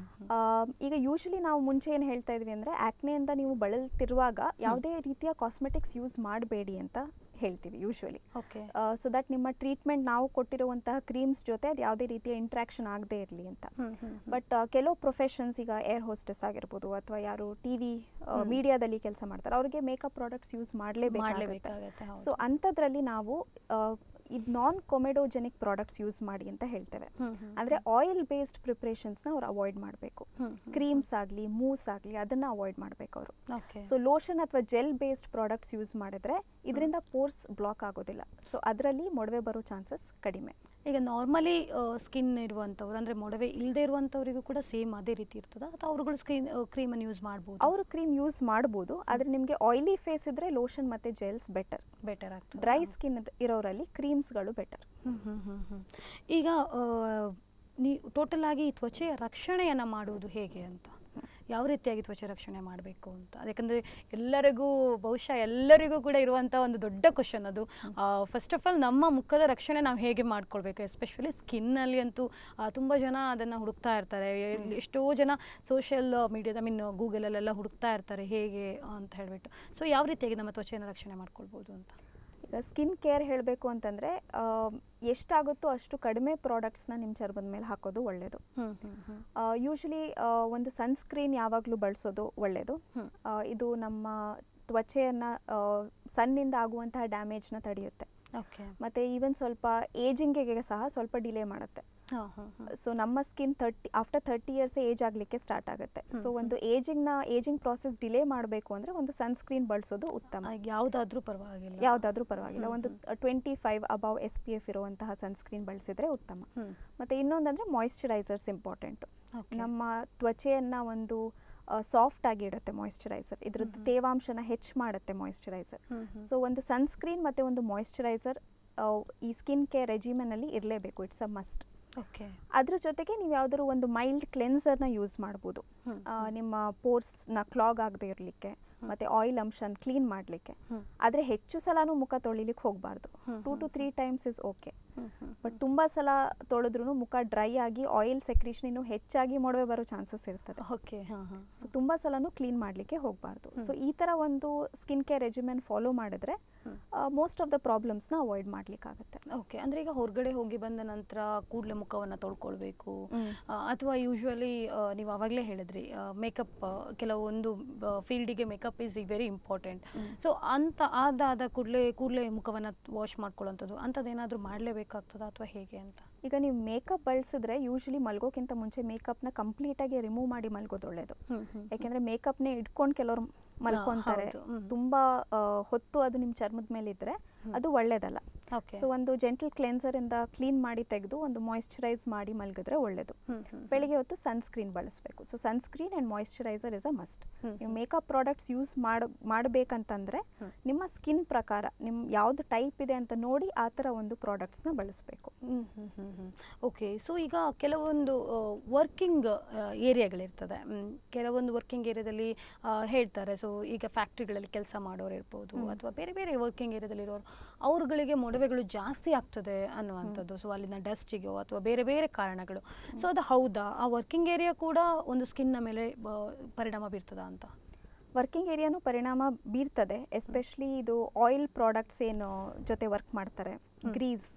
ಈಗ ಯೂಶಲಿ ನಾವು ಮುಂಚೆ ಏನು ಹೇಳ್ತಾ ಇದ್ವಿ ಅಂದರೆ ಆ್ಯಕ್ನೆಯಿಂದ ನೀವು ಬಳಲ್ತಿರುವಾಗ ಯಾವುದೇ ರೀತಿಯ ಕಾಸ್ಮೆಟಿಕ್ಸ್ ಯೂಸ್ ಮಾಡಬೇಡಿ ಅಂತ ಹೇಳ್ತೀವಿ ಯೂಶ್ವಲಿ. ಸೊ ದಟ್ ನಿಮ್ಮ ಟ್ರೀಟ್ಮೆಂಟ್ ನಾವು ಕೊಟ್ಟಿರುವಂತಹ ಕ್ರೀಮ್ಸ್ ಜೊತೆ ಅದು ಯಾವುದೇ ರೀತಿಯ ಇಂಟ್ರಾಕ್ಷನ್ ಆಗದೆ ಇರಲಿ ಅಂತ. ಬಟ್ ಕೆಲವು ಪ್ರೊಫೆಷನ್ಸ್, ಈಗ ಏರ್ ಹೋಸ್ಟೆಸ್ ಆಗಿರ್ಬೋದು ಅಥವಾ ಯಾರು ಟಿ ವಿ ಮೀಡಿಯಾದಲ್ಲಿ ಕೆಲಸ ಮಾಡ್ತಾರೆ ಅವ್ರಿಗೆ ಮೇಕಪ್ ಪ್ರಾಡಕ್ಟ್ಸ್ ಯೂಸ್ ಮಾಡಲೇಬೇಕಾಗುತ್ತೆ. ಸೊ ಅಂಥದ್ರಲ್ಲಿ ನಾವು ಇದು ನಾನ್ ಕೊಮೆಡೋಜೆನಿಕ್ ಪ್ರಾಡಕ್ಟ್ಸ್ ಯೂಸ್ ಮಾಡಿ ಅಂತ ಹೇಳ್ತೇವೆ. ಅಂದರೆ ಆಯಿಲ್ ಬೇಸ್ಡ್ ಪ್ರಿಪ್ರೇಷನ್ಸ್ನ ಅವ್ರು ಅವಾಯ್ಡ್ ಮಾಡಬೇಕು. ಕ್ರೀಮ್ಸ್ ಆಗಲಿ ಮೂಸ್ ಆಗಲಿ ಅದನ್ನು ಅವಾಯ್ಡ್ ಮಾಡಬೇಕು ಅವರು. ಸೊ ಲೋಷನ್ ಅಥವಾ ಜೆಲ್ ಬೇಸ್ಡ್ ಪ್ರಾಡಕ್ಟ್ಸ್ ಯೂಸ್ ಮಾಡಿದ್ರೆ ಇದರಿಂದ ಪೋರ್ಸ್ ಬ್ಲಾಕ್ ಆಗೋದಿಲ್ಲ. ಸೊ ಅದರಲ್ಲಿ ಮೊಡವೆ ಬರೋ ಚಾನ್ಸಸ್ ಕಡಿಮೆ. ಈಗ ನಾರ್ಮಲಿ ಸ್ಕಿನ್ ಇರುವಂಥವ್ರು ಅಂದರೆ ಮೊಡವೆ ಇಲ್ಲದೆ ಇರುವಂಥವರಿಗೂ ಕೂಡ ಸೇಮ್ ಅದೇ ರೀತಿ ಇರ್ತದ ಅಥವಾ ಅವ್ರುಗಳು ಸ್ಕಿನ್ ಕ್ರೀಮನ್ನು ಯೂಸ್ ಮಾಡ್ಬೋದು? ಅವರು ಕ್ರೀಮ್ ಯೂಸ್ ಮಾಡ್ಬೋದು, ಆದರೆ ನಿಮಗೆ ಆಯಿಲಿ ಫೇಸ್ ಇದ್ದರೆ ಲೋಷನ್ ಮತ್ತು ಜೆಲ್ಸ್ ಬೆಟರ್ ಬೆಟರ್ ಆಗ್ತದೆ. ಡ್ರೈ ಸ್ಕಿನ್ ಇರೋರಲ್ಲಿ ಕ್ರೀಮ್ಸ್ಗಳು ಬೆಟರ್. ಈಗ ನೀವು ಟೋಟಲ್ ಆಗಿ ಈ ತ್ವಚೆಯ ರಕ್ಷಣೆಯನ್ನು ಮಾಡುವುದು ಹೇಗೆ ಅಂತ, ಯಾವ ರೀತಿಯಾಗಿ ತ್ವಚೆ ರಕ್ಷಣೆ ಮಾಡಬೇಕು ಅಂತ? ಯಾಕಂದರೆ ಎಲ್ಲರಿಗೂ ಬಹುಶಃ ಎಲ್ಲರಿಗೂ ಕೂಡ ಇರುವಂಥ ಒಂದು ದೊಡ್ಡ ಕ್ವಶನ್ ಅದು. ಫಸ್ಟ್ ಆಫ್ ಆಲ್ ನಮ್ಮ ಮುಖದ ರಕ್ಷಣೆ ನಾವು ಹೇಗೆ ಮಾಡ್ಕೊಳ್ಬೇಕು, ಎಸ್ಪೆಷಲಿ ಸ್ಕಿನ್ನಲ್ಲಿ ಅಂತೂ ತುಂಬ ಜನ ಅದನ್ನು ಹುಡುಕ್ತಾ ಇರ್ತಾರೆ. ಎಷ್ಟೋ ಜನ ಸೋಷಿಯಲ್ ಮೀಡಿಯಾದ ಮೀನ್ ಗೂಗಲಲ್ಲೆಲ್ಲ ಹುಡುಕ್ತಾ ಇರ್ತಾರೆ ಹೇಗೆ ಅಂತ ಹೇಳಿಬಿಟ್ಟು. ಸೊ ಯಾವ ರೀತಿಯಾಗಿ ನಮ್ಮ ತ್ವಚೆಯನ್ನು ರಕ್ಷಣೆ ಮಾಡ್ಕೊಳ್ಬೋದು ಅಂತ? ಈಗ ಸ್ಕಿನ್ ಕೇರ್ ಹೇಳಬೇಕು ಅಂತಂದರೆ ಎಷ್ಟಾಗುತ್ತೋ ಅಷ್ಟು ಕಡಿಮೆ ಪ್ರಾಡಕ್ಟ್ಸ್ನ ನಿಮ್ಮ ಚರ್ಮದ ಮೇಲೆ ಹಾಕೋದು ಒಳ್ಳೆಯದು. ಯೂಶ್ವಲಿ ಒಂದು ಸನ್ಸ್ಕ್ರೀನ್ ಯಾವಾಗಲೂ ಬಳಸೋದು ಒಳ್ಳೆಯದು. ಇದು ನಮ್ಮ ತ್ವಚೆಯನ್ನು ಸನ್ನಿಂದ ಆಗುವಂತಹ ಡ್ಯಾಮೇಜ್ನ ತಡೆಯುತ್ತೆ. ಮತ್ತು ಈವನ್ ಸ್ವಲ್ಪ ಏಜಿಂಗಿಗೆ ಸಹ ಸ್ವಲ್ಪ ಡಿಲೇ ಮಾಡುತ್ತೆ. ಸೊ ನಮ್ಮ skin thirty after thirty years age ಆಗಲಿಕ್ಕೆ ಸ್ಟಾರ್ಟ್ ಆಗುತ್ತೆ. ಸೊ ಒಂದು ಏಜಿಂಗ್ನ ಏಜಿಂಗ್ ಪ್ರಾಸೆಸ್ ಡಿಲೇ ಮಾಡಬೇಕು ಅಂದರೆ ಒಂದು ಸನ್ಸ್ಕ್ರೀನ್ ಬಳಸೋದು ಉತ್ತಮ. ಯಾವುದಾದ್ರೂ ಪರವಾಗಿಲ್ಲ ಯಾವುದಾದ್ರೂ ಪರವಾಗಿಲ್ಲ ಒಂದು twenty five above S P F ಇರುವಂತಹ ಸನ್ಸ್ಕ್ರೀನ್ ಬಳಸಿದರೆ ಉತ್ತಮ. ಮತ್ತು ಇನ್ನೊಂದಂದರೆ ಮಾಯಿಶ್ಚರೈಸರ್ಸ್ ಇಂಪಾರ್ಟೆಂಟು. ನಮ್ಮ ತ್ವಚೆಯನ್ನು ಒಂದು ಸಾಫ್ಟ್ ಆಗಿ ಇಡುತ್ತೆ ಮಾಯಿಶ್ಚರೈಸರ್, ಇದ್ರದ್ದು ತೇವಾಂಶನ ಹೆಚ್ಚು ಮಾಡುತ್ತೆ ಮಾಯಿಶ್ಚರೈಸರ್. ಸೊ ಒಂದು ಸನ್ಸ್ಕ್ರೀನ್ ಮತ್ತು ಒಂದು ಮಾಯಿಶ್ಚರೈಸರ್ ಈ ಸ್ಕಿನ್ ಕೇರ್ ರೆಜಿಮೆನಲ್ಲಿ ಇರಲೇಬೇಕು, ಇಟ್ಸ್ ಅ ಮಸ್ಟ್. ಅದ್ರ ಜೊತೆಗೆ ನೀವು ಯಾವುದಾದ್ರು ಒಂದು ಮೈಲ್ಡ್ ಕ್ಲೆನ್ಸರ್ನ ಯೂಸ್ ಮಾಡ್ಬೋದು ನಿಮ್ಮ ಪೋರ್ಸ್ನ ಕ್ಲಾಗ್ ಆಗದೆ ಇರಲಿಕ್ಕೆ ಮತ್ತು ಆಯಿಲ್ ಅಂಶನ ಕ್ಲೀನ್ ಮಾಡಲಿಕ್ಕೆ. ಆದರೆ ಹೆಚ್ಚು ಸಲನೂ ಮುಖ ತೊಳಿಲಿಕ್ಕೆ ಹೋಗಬಾರ್ದು. Two to three times is okay. But ತುಂಬ ಸಲ ತೊಳೆದ್ರೂ ಮುಖ ಡ್ರೈ ಆಗಿ ಆಯಿಲ್ ಸೆಕ್ರೀಷನ್ ಇನ್ನೂ ಹೆಚ್ಚಾಗಿ ಮೊಡವೆ ಬರೋ ಚಾನ್ಸಸ್ ಇರ್ತದೆ. ಓಕೆ. ಸೊ ತುಂಬ ಸಲನೂ ಕ್ಲೀನ್ ಮಾಡಲಿಕ್ಕೆ ಹೋಗಬಾರ್ದು. ಸೊ ಈ ಥರ ಒಂದು ಸ್ಕಿನ್ ಕೇರ್ ರೆಜಿಮೆನ್ ಫಾಲೋ ಮಾಡಿದ್ರೆ ಮೋಸ್ಟ್ ಆಫ್ ದ ಪ್ರಾಬ್ಲಮ್ಸ್ನ ಅವಾಯ್ಡ್ ಮಾಡಲಿಕ್ಕಾಗುತ್ತೆ. ಓಕೆ. ಅಂದರೆ ಈಗ ಹೊರಗಡೆ ಹೋಗಿ ಬಂದ ನಂತರ ಕೂಡಲೇ ಮುಖವನ್ನು ತೊಳ್ಕೊಳ್ಬೇಕು ಅಥವಾ ಯೂಶ್ವಲಿ ನೀವು ಆವಾಗಲೇ ಹೇಳಿದ್ರಿ ಮೇಕಪ್, ಕೆಲವೊಂದು ಫೀಲ್ಡಿಗೆ makeup is very important. So ಅಂತ ಆದಾದ ಕೂಡಲೇ ಕೂಡಲೇ ಮುಖವನ್ನು ವಾಶ್ ಮಾಡ್ಕೊಳ್ಳೋಂಥದ್ದು ಅಂಥದ್ದೇನಾದರೂ ಮಾಡಲೇಬೇಕಾಗ್ತದ ಅಥವಾ ಹೇಗೆ ಅಂತ? ಈಗ ನೀವು ಮೇಕಪ್ ಬಳಸಿದ್ರೆ ಯೂಶ್ವಲಿ ಮಲ್ಗೋಕ್ಕಿಂತ ಮುಂಚೆ ಮೇಕಪ್ನ ಕಂಪ್ಲೀಟಾಗಿ ರಿಮೂವ್ ಮಾಡಿ ಮಲ್ಗೋದು ಒಳ್ಳೆಯದು. ಯಾಕೆಂದರೆ ಮೇಕಪ್ನೇ ಇಟ್ಕೊಂಡು ಕೆಲವರು ಮಲ್ಕೊತಾರೆ, ತುಂಬ ಹೊತ್ತು ಅದು ನಿಮ್ಮ ಚರ್ಮದ ಮೇಲೆ ಇದ್ದರೆ ಅದು ಒಳ್ಳೇದಲ್ಲ. ಸೊ ಒಂದು ಜೆಂಟಲ್ ಕ್ಲೆನ್ಸರಿಂದ ಕ್ಲೀನ್ ಮಾಡಿ ತೆಗೆದು ಒಂದು ಮಾಯಿಶ್ಚರೈಸ್ ಮಾಡಿ ಮಲಗಿದ್ರೆ ಒಳ್ಳೆಯದು. ಬೆಳಿಗ್ಗೆ ಹೊತ್ತು ಸನ್ಸ್ಕ್ರೀನ್ ಬಳಸಬೇಕು. So sunscreen and moisturiser is a must. ನೀವು ಮೇಕಪ್ ಪ್ರಾಡಕ್ಟ್ಸ್ ಯೂಸ್ ಮಾಡ ಮಾಡಬೇಕಂತಂದರೆ ನಿಮ್ಮ ಸ್ಕಿನ್ ಪ್ರಕಾರ ನಿಮ್ಮ ಯಾವುದು ಟೈಪ್ ಇದೆ ಅಂತ ನೋಡಿ ಆ ಥರ ಒಂದು ಪ್ರಾಡಕ್ಟ್ಸ್ನ ಬಳಸಬೇಕು. ಓಕೆ. ಸೊ ಈಗ ಕೆಲವೊಂದು ವರ್ಕಿಂಗ್ ಏರಿಯಾಗಳಿರ್ತದೆ, ಕೆಲವೊಂದು ವರ್ಕಿಂಗ್ ಏರಿಯಾದಲ್ಲಿ ಹೇಳ್ತಾರೆ, ಸೊ ಈಗ ಫ್ಯಾಕ್ಟ್ರಿಗಳಲ್ಲಿ ಕೆಲಸ ಮಾಡೋರು ಇರ್ಬೋದು ಅಥವಾ ಬೇರೆ ಬೇರೆ ವರ್ಕಿಂಗ್ ಏರಿಯಾದಲ್ಲಿರೋರು, ಅವ್ರುಗಳಿಗೆ ಮೊಡವೆಗಳು ಜಾಸ್ತಿ ಆಗ್ತದೆ ಅನ್ನುವಂಥದ್ದು. ಸೊ ಅಲ್ಲಿನ ಡಸ್ಟಿಗೋ ಅಥವಾ ಬೇರೆ ಬೇರೆ ಕಾರಣಗಳು. ಸೊ ಅದು ಹೌದಾ? ಆ ವರ್ಕಿಂಗ್ ಏರಿಯಾ ಕೂಡ ಒಂದು ಸ್ಕಿನ್ನ ಮೇಲೆ ಪರಿಣಾಮ ಬೀರ್ತದ ಅಂತ? ವರ್ಕಿಂಗ್ ಏರಿಯಾನು ಪರಿಣಾಮ ಬೀರ್ತದೆ. ಎಸ್ಪೆಷಲಿ ಇದು ಆಯಿಲ್ ಪ್ರಾಡಕ್ಟ್ಸ್ ಏನು ಜೊತೆ ವರ್ಕ್ ಮಾಡ್ತಾರೆ, ಗ್ರೀಸ್,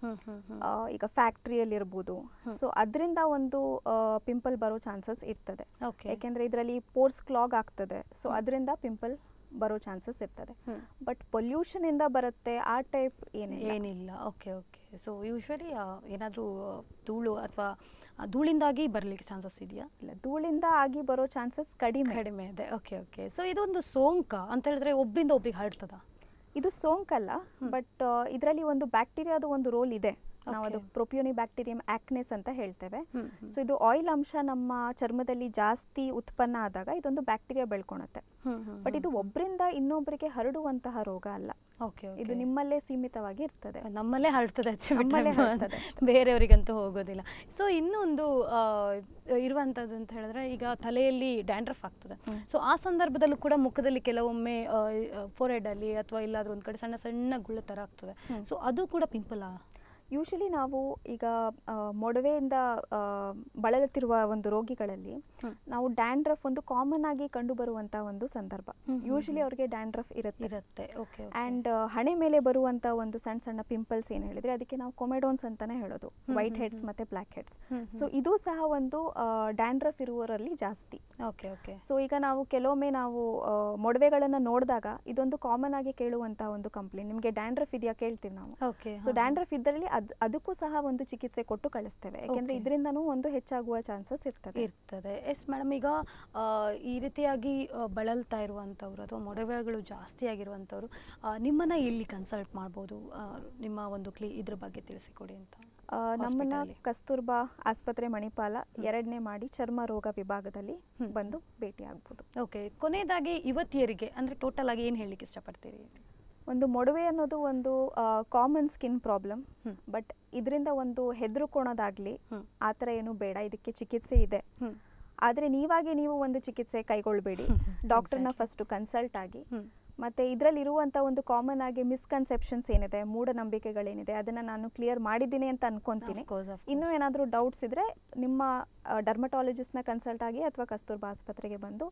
ಈಗ ಫ್ಯಾಕ್ಟ್ರಿಯಲ್ಲಿ ಇರ್ಬೋದು. ಸೊ ಅದರಿಂದ ಒಂದು ಪಿಂಪಲ್ ಬರೋ ಚಾನ್ಸಸ್ ಇರ್ತದೆ. ಯಾಕೆಂದರೆ ಇದರಲ್ಲಿ ಪೋರ್ಸ್ ಕ್ಲಾಗ್ ಆಗ್ತದೆ. ಸೊ ಅದರಿಂದ ಪಿಂಪಲ್ ಬರೋ ಚಾನ್ಸಸ್ ಇರ್ತದೆ. ಬಟ್ ಪೊಲ್ಯೂಷನ್ ಇಂದ ಬರುತ್ತೆ ಆ ಟೈಪ್ ಏನಿಲ್ಲ ಏನಿಲ್ಲ ಓಕೆ ಓಕೆ. ಸೊ ಯೂಶ್ವಲಿ ಏನಾದರೂ ಧೂಳು ಅಥವಾ ಧೂಳಿಂದಾಗಿ ಬರಲಿಕ್ಕೆ ಚಾನ್ಸಸ್ ಇದೆಯಾ? ಇಲ್ಲ, ಧೂಳಿಂದ ಆಗಿ ಬರೋ ಚಾನ್ಸಸ್ ಕಡಿಮೆ ಕಡಿಮೆ ಇದೆ. Okay okay. ಸೊ ಇದೊಂದು ಸೋಂಕ ಅಂತ ಹೇಳಿದ್ರೆ ಒಬ್ಬರಿಂದ ಒಬ್ರಿಗೆ ಹರಡ್ತದ? ಇದು ಸೋಂಕಲ್ಲ, ಬಟ್ ಇದರಲ್ಲಿ ಒಂದು ಬ್ಯಾಕ್ಟೀರಿಯಾದ ಒಂದು ರೋಲ್ ಇದೆ. ನಾವು ಅದು ಪ್ರೊಪಿಯೋನಿ ಬ್ಯಾಕ್ಟೀರಿಯಂ ಆಕ್ನೆಸ್ ಅಂತ ಹೇಳ್ತೇವೆ. ಸೊ ಇದು ಆಯಿಲ್ ಅಂಶ ನಮ್ಮ ಚರ್ಮದಲ್ಲಿ ಜಾಸ್ತಿ ಉತ್ಪನ್ನ ಆದಾಗ ಇದೊಂದು ಬ್ಯಾಕ್ಟೀರಿಯಾ ಬೆಳ್ಕೊಳುತ್ತೆ. ಬಟ್ ಇದು ಒಬ್ಬರಿಂದ ಇನ್ನೊಬ್ಬರಿಗೆ ಹರಡುವಂತಹ ರೋಗ ಅಲ್ಲ. ಇದು ನಿಮ್ಮಲ್ಲೇ ಸೀಮಿತವಾಗಿ ಇರ್ತದೆ, ನಮ್ಮಲ್ಲೇ ಹರಡ್ತದೆ, ಬೇರೆಯವರಿಗಂತೂ ಹೋಗೋದಿಲ್ಲ. ಸೊ ಇನ್ನೊಂದು ಇರುವಂಥದ್ದು ಅಂತ ಹೇಳಿದ್ರೆ, ಈಗ ತಲೆಯಲ್ಲಿ ಡ್ಯಾಂಡ್ರಫ್ ಆಗ್ತದೆ. ಸೊ ಆ ಸಂದರ್ಭದಲ್ಲೂ ಕೂಡ ಮುಖದಲ್ಲಿ ಕೆಲವೊಮ್ಮೆ ಫೋರ್ಹೆಡಲ್ಲಿ ಅಥವಾ ಇಲ್ಲಾದ್ರೂ ಒಂದು ಕಡೆ ಸಣ್ಣ ಸಣ್ಣ ಗುಳ್ಳೆ ಥರ ಆಗ್ತದೆ. ಸೊ ಅದು ಕೂಡ ಪಿಂಪಲ್? ಯೂಶಲಿ ನಾವು ಈಗ ಮೊಡವೆಯಿಂದ ಬಳಲುತ್ತಿರುವ ಒಂದು ರೋಗಿಗಳಲ್ಲಿ ನಾವು ಡ್ಯಾಂಡ್ರಫ್ ಒಂದು ಕಾಮನ್ ಆಗಿ ಕಂಡು ಬರುವಂತ ಒಂದು ಸಂದರ್ಭ. ಯೂಶಲಿ ಅವ್ರಿಗೆ ಡ್ಯಾಂಡ್ರಫ್ ಇರುತ್ತೆ ಇರುತ್ತೆ ಅಂಡ್ ಹಣೆ ಮೇಲೆ ಬರುವಂತ ಒಂದು ಸಣ್ಣ ಸಣ್ಣ ಪಿಂಪಲ್ಸ್ ಏನು ಹೇಳಿದ್ರೆ ಅದಕ್ಕೆ ನಾವು ಕೊಮೆಡೋನ್ಸ್ ಅಂತಾನೆ ಹೇಳೋದು, ವೈಟ್ ಹೆಡ್ಸ್ ಮತ್ತೆ ಬ್ಲಾಕ್ ಹೆಡ್ಸ್. ಸೊ ಇದು ಸಹ ಒಂದು ಡ್ಯಾಂಡ್ರಫ್ ಇರುವವರಲ್ಲಿ ಜಾಸ್ತಿ. ಸೊ ಈಗ ನಾವು ಕೆಲವೊಮ್ಮೆ ನಾವು ಮೊಡವೆಗಳನ್ನ ನೋಡಿದಾಗ ಇದೊಂದು ಕಾಮನ್ ಆಗಿ ಕೇಳುವಂತ ಒಂದು ಕಂಪ್ಲೇಂಟ್, ನಿಮಗೆ ಡ್ಯಾಂಡ್ರಫ್ ಇದೆಯಾ ಕೇಳ್ತೀವಿ ನಾವು. ಸೊ ಡ್ಯಾಂಡ್ರಫ್ ಇದ್ದರಲ್ಲಿ ಅದ್ ಅದಕ್ಕೂ ಸಹ ಒಂದು ಚಿಕಿತ್ಸೆ ಕೊಟ್ಟು ಕಳಿಸ್ತೇವೆ, ಯಾಕೆಂದ್ರೆ ಇದರಿಂದನೂ ಒಂದು ಹೆಚ್ಚಾಗುವ ಚಾನ್ಸಸ್ ಇರ್ತದೆ ಇರ್ತದೆ ಎಸ್ ಮೇಡಮ್. ಈಗ ಈ ರೀತಿಯಾಗಿ ಬಳಲ್ತಾ ಇರುವಂಥವ್ರು ಅಥವಾ ಮೊಡವೆಗಳು ಜಾಸ್ತಿ ಆಗಿರುವಂಥವ್ರು ನಿಮ್ಮನ್ನ ಎಲ್ಲಿ ಕನ್ಸಲ್ಟ್ ಮಾಡ್ಬೋದು? ನಿಮ್ಮ ಒಂದು ಕ್ಲಿ ಇದ್ರ ಬಗ್ಗೆ ತಿಳಿಸಿಕೊಡಿ ಅಂತ. ನಮ್ಮನ್ನ ಕಸ್ತೂರ್ಬಾ ಆಸ್ಪತ್ರೆ ಮಣಿಪಾಲ ಎರಡನೇ ಮಾಡಿ ಚರ್ಮ ರೋಗ ವಿಭಾಗದಲ್ಲಿ ಬಂದು ಭೇಟಿ ಆಗ್ಬೋದು. ಓಕೆ, ಕೊನೆಯದಾಗಿ ಯುವತಿಯರಿಗೆ ಅಂದ್ರೆ ಟೋಟಲ್ ಆಗಿ ಏನು ಹೇಳಲಿಕ್ಕೆ ಇಷ್ಟಪಡ್ತೀರಿ? ಒಂದು ಮೊಡವೆ ಅನ್ನೋದು ಒಂದು ಕಾಮನ್ ಸ್ಕಿನ್ ಪ್ರಾಬ್ಲಮ್, ಬಟ್ ಇದರಿಂದ ಒಂದು ಹೆದರ್ಕೊಳೋದಾಗ್ಲಿ ಆ ಥರ ಏನು ಬೇಡ, ಇದಕ್ಕೆ ಚಿಕಿತ್ಸೆ ಇದೆ. ಆದರೆ ನೀವಾಗೆ ನೀವು ಒಂದು ಚಿಕಿತ್ಸೆ ಕೈಗೊಳ್ಳಬೇಡಿ, ಡಾಕ್ಟರ್ನ ಫಸ್ಟ್ ಕನ್ಸಲ್ಟ್ ಆಗಿ. ಮತ್ತು ಇದರಲ್ಲಿರುವಂಥ ಒಂದು ಕಾಮನ್ ಆಗಿ ಮಿಸ್ಕನ್ಸೆಪ್ಷನ್ಸ್ ಏನಿದೆ, ಮೂಢನಂಬಿಕೆಗಳೇನಿದೆ ಅದನ್ನು ನಾನು ಕ್ಲಿಯರ್ ಮಾಡಿದ್ದೀನಿ ಅಂತ ಅನ್ಕೊತೀನಿ. ಇನ್ನೂ ಏನಾದರೂ ಡೌಟ್ಸ್ ಇದ್ದರೆ ನಿಮ್ಮ ಡರ್ಮಟಾಲಜಿಸ್ಟ್ನ ಕನ್ಸಲ್ಟ್ ಆಗಿ ಅಥವಾ ಕಸ್ತೂರ್ಬಾ ಆಸ್ಪತ್ರೆಗೆ ಬಂದು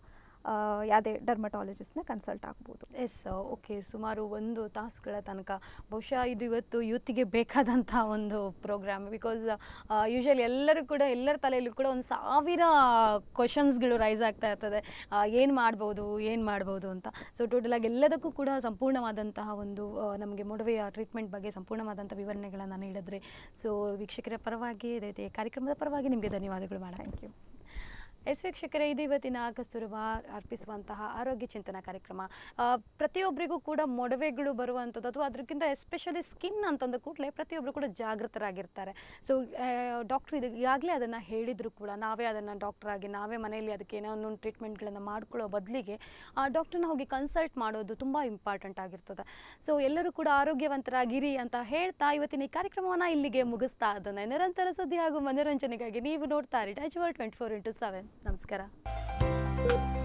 ಯಾವುದೇ ಡರ್ಮಟಾಲಜಿಸ್ಟ್ನ ಕನ್ಸಲ್ಟ್ ಆಗ್ಬೋದು. ಎಸ್ ಓಕೆ, ಸುಮಾರು ಒಂದು ತಾಸುಗಳ ತನಕ ಬಹುಶಃ ಇದು ಇವತ್ತು ಯೂತಿಗೆ ಬೇಕಾದಂಥ ಒಂದು ಪ್ರೋಗ್ರಾಮ್. ಬಿಕಾಸ್ ಯೂಶಲಿ ಎಲ್ಲರೂ ಕೂಡ ಎಲ್ಲರ ತಲೆಯಲ್ಲೂ ಕೂಡ ಒಂದು ಸಾವಿರ ಕ್ವಶನ್ಸ್ಗಳು ರೈಸ್ ಆಗ್ತಾ ಇರ್ತದೆ, ಏನು ಮಾಡ್ಬೋದು ಏನು ಮಾಡ್ಬೋದು ಅಂತ. ಸೊ ಟೋಟಲಾಗಿ ಎಲ್ಲದಕ್ಕೂ ಕೂಡ ಸಂಪೂರ್ಣವಾದಂತಹ ಒಂದು ನಮಗೆ ಮೊಡವೆಯ ಟ್ರೀಟ್ಮೆಂಟ್ ಬಗ್ಗೆ ಸಂಪೂರ್ಣವಾದಂಥ ವಿವರಣೆಗಳನ್ನು ನೀಡಿದ್ರೆ. ಸೊ ವೀಕ್ಷಕರ ಪರವಾಗಿ ಇದೇ ಕಾರ್ಯಕ್ರಮದ ಪರವಾಗಿ ನಿಮಗೆ ಧನ್ಯವಾದಗಳು ಮಾಡೋಣ. Thank you. ಎಸ್ ವೀಕ್ಷಕರೇ, ಇದು ಇವತ್ತಿನ ಕಸ್ತೂರಬಾ ಅರ್ಪಿಸುವಂತಹ ಆರೋಗ್ಯ ಚಿಂತನಾ ಕಾರ್ಯಕ್ರಮ. ಪ್ರತಿಯೊಬ್ಬರಿಗೂ ಕೂಡ ಮೊಡವೆಗಳು ಬರುವಂಥದ್ದು ಅಥವಾ ಅದಕ್ಕಿಂತ ಎಸ್ಪೆಷಲಿ ಸ್ಕಿನ್ ಅಂತಂದ ಕೂಡಲೇ ಪ್ರತಿಯೊಬ್ಬರು ಕೂಡ ಜಾಗೃತರಾಗಿರ್ತಾರೆ. ಸೊ ಡಾಕ್ಟ್ರು ಇದು ಈಗಾಗಲೇ ಅದನ್ನು ಹೇಳಿದರೂ ಕೂಡ ನಾವೇ ಅದನ್ನು ಡಾಕ್ಟ್ರಾಗಿ ನಾವೇ ಮನೆಯಲ್ಲಿ ಅದಕ್ಕೆ ಏನೋ ಒಂದು ಟ್ರೀಟ್ಮೆಂಟ್ಗಳನ್ನು ಮಾಡ್ಕೊಳ್ಳೋ ಬದಲಿಗೆ ಆ ಡಾಕ್ಟ್ರನ್ನ ಹೋಗಿ ಕನ್ಸಲ್ಟ್ ಮಾಡೋದು ತುಂಬ ಇಂಪಾರ್ಟೆಂಟ್ ಆಗಿರ್ತದೆ. ಸೊ ಎಲ್ಲರೂ ಕೂಡ ಆರೋಗ್ಯವಂತರಾಗಿರಿ ಅಂತ ಹೇಳ್ತಾ ಇವತ್ತಿನ ಈ ಕಾರ್ಯಕ್ರಮವನ್ನು ಇಲ್ಲಿಗೆ ಮುಗಿಸ್ತಾ ಇದ್ದಾನೆ. ನಿರಂತರ ಸುದ್ದಿ ಹಾಗೂ ಮನೋರಂಜನೆಗಾಗಿ ನೀವು ನೋಡ್ತಾ ಇರಿ Daijiworld twenty four into seven. ನಮಸ್ಕಾರ.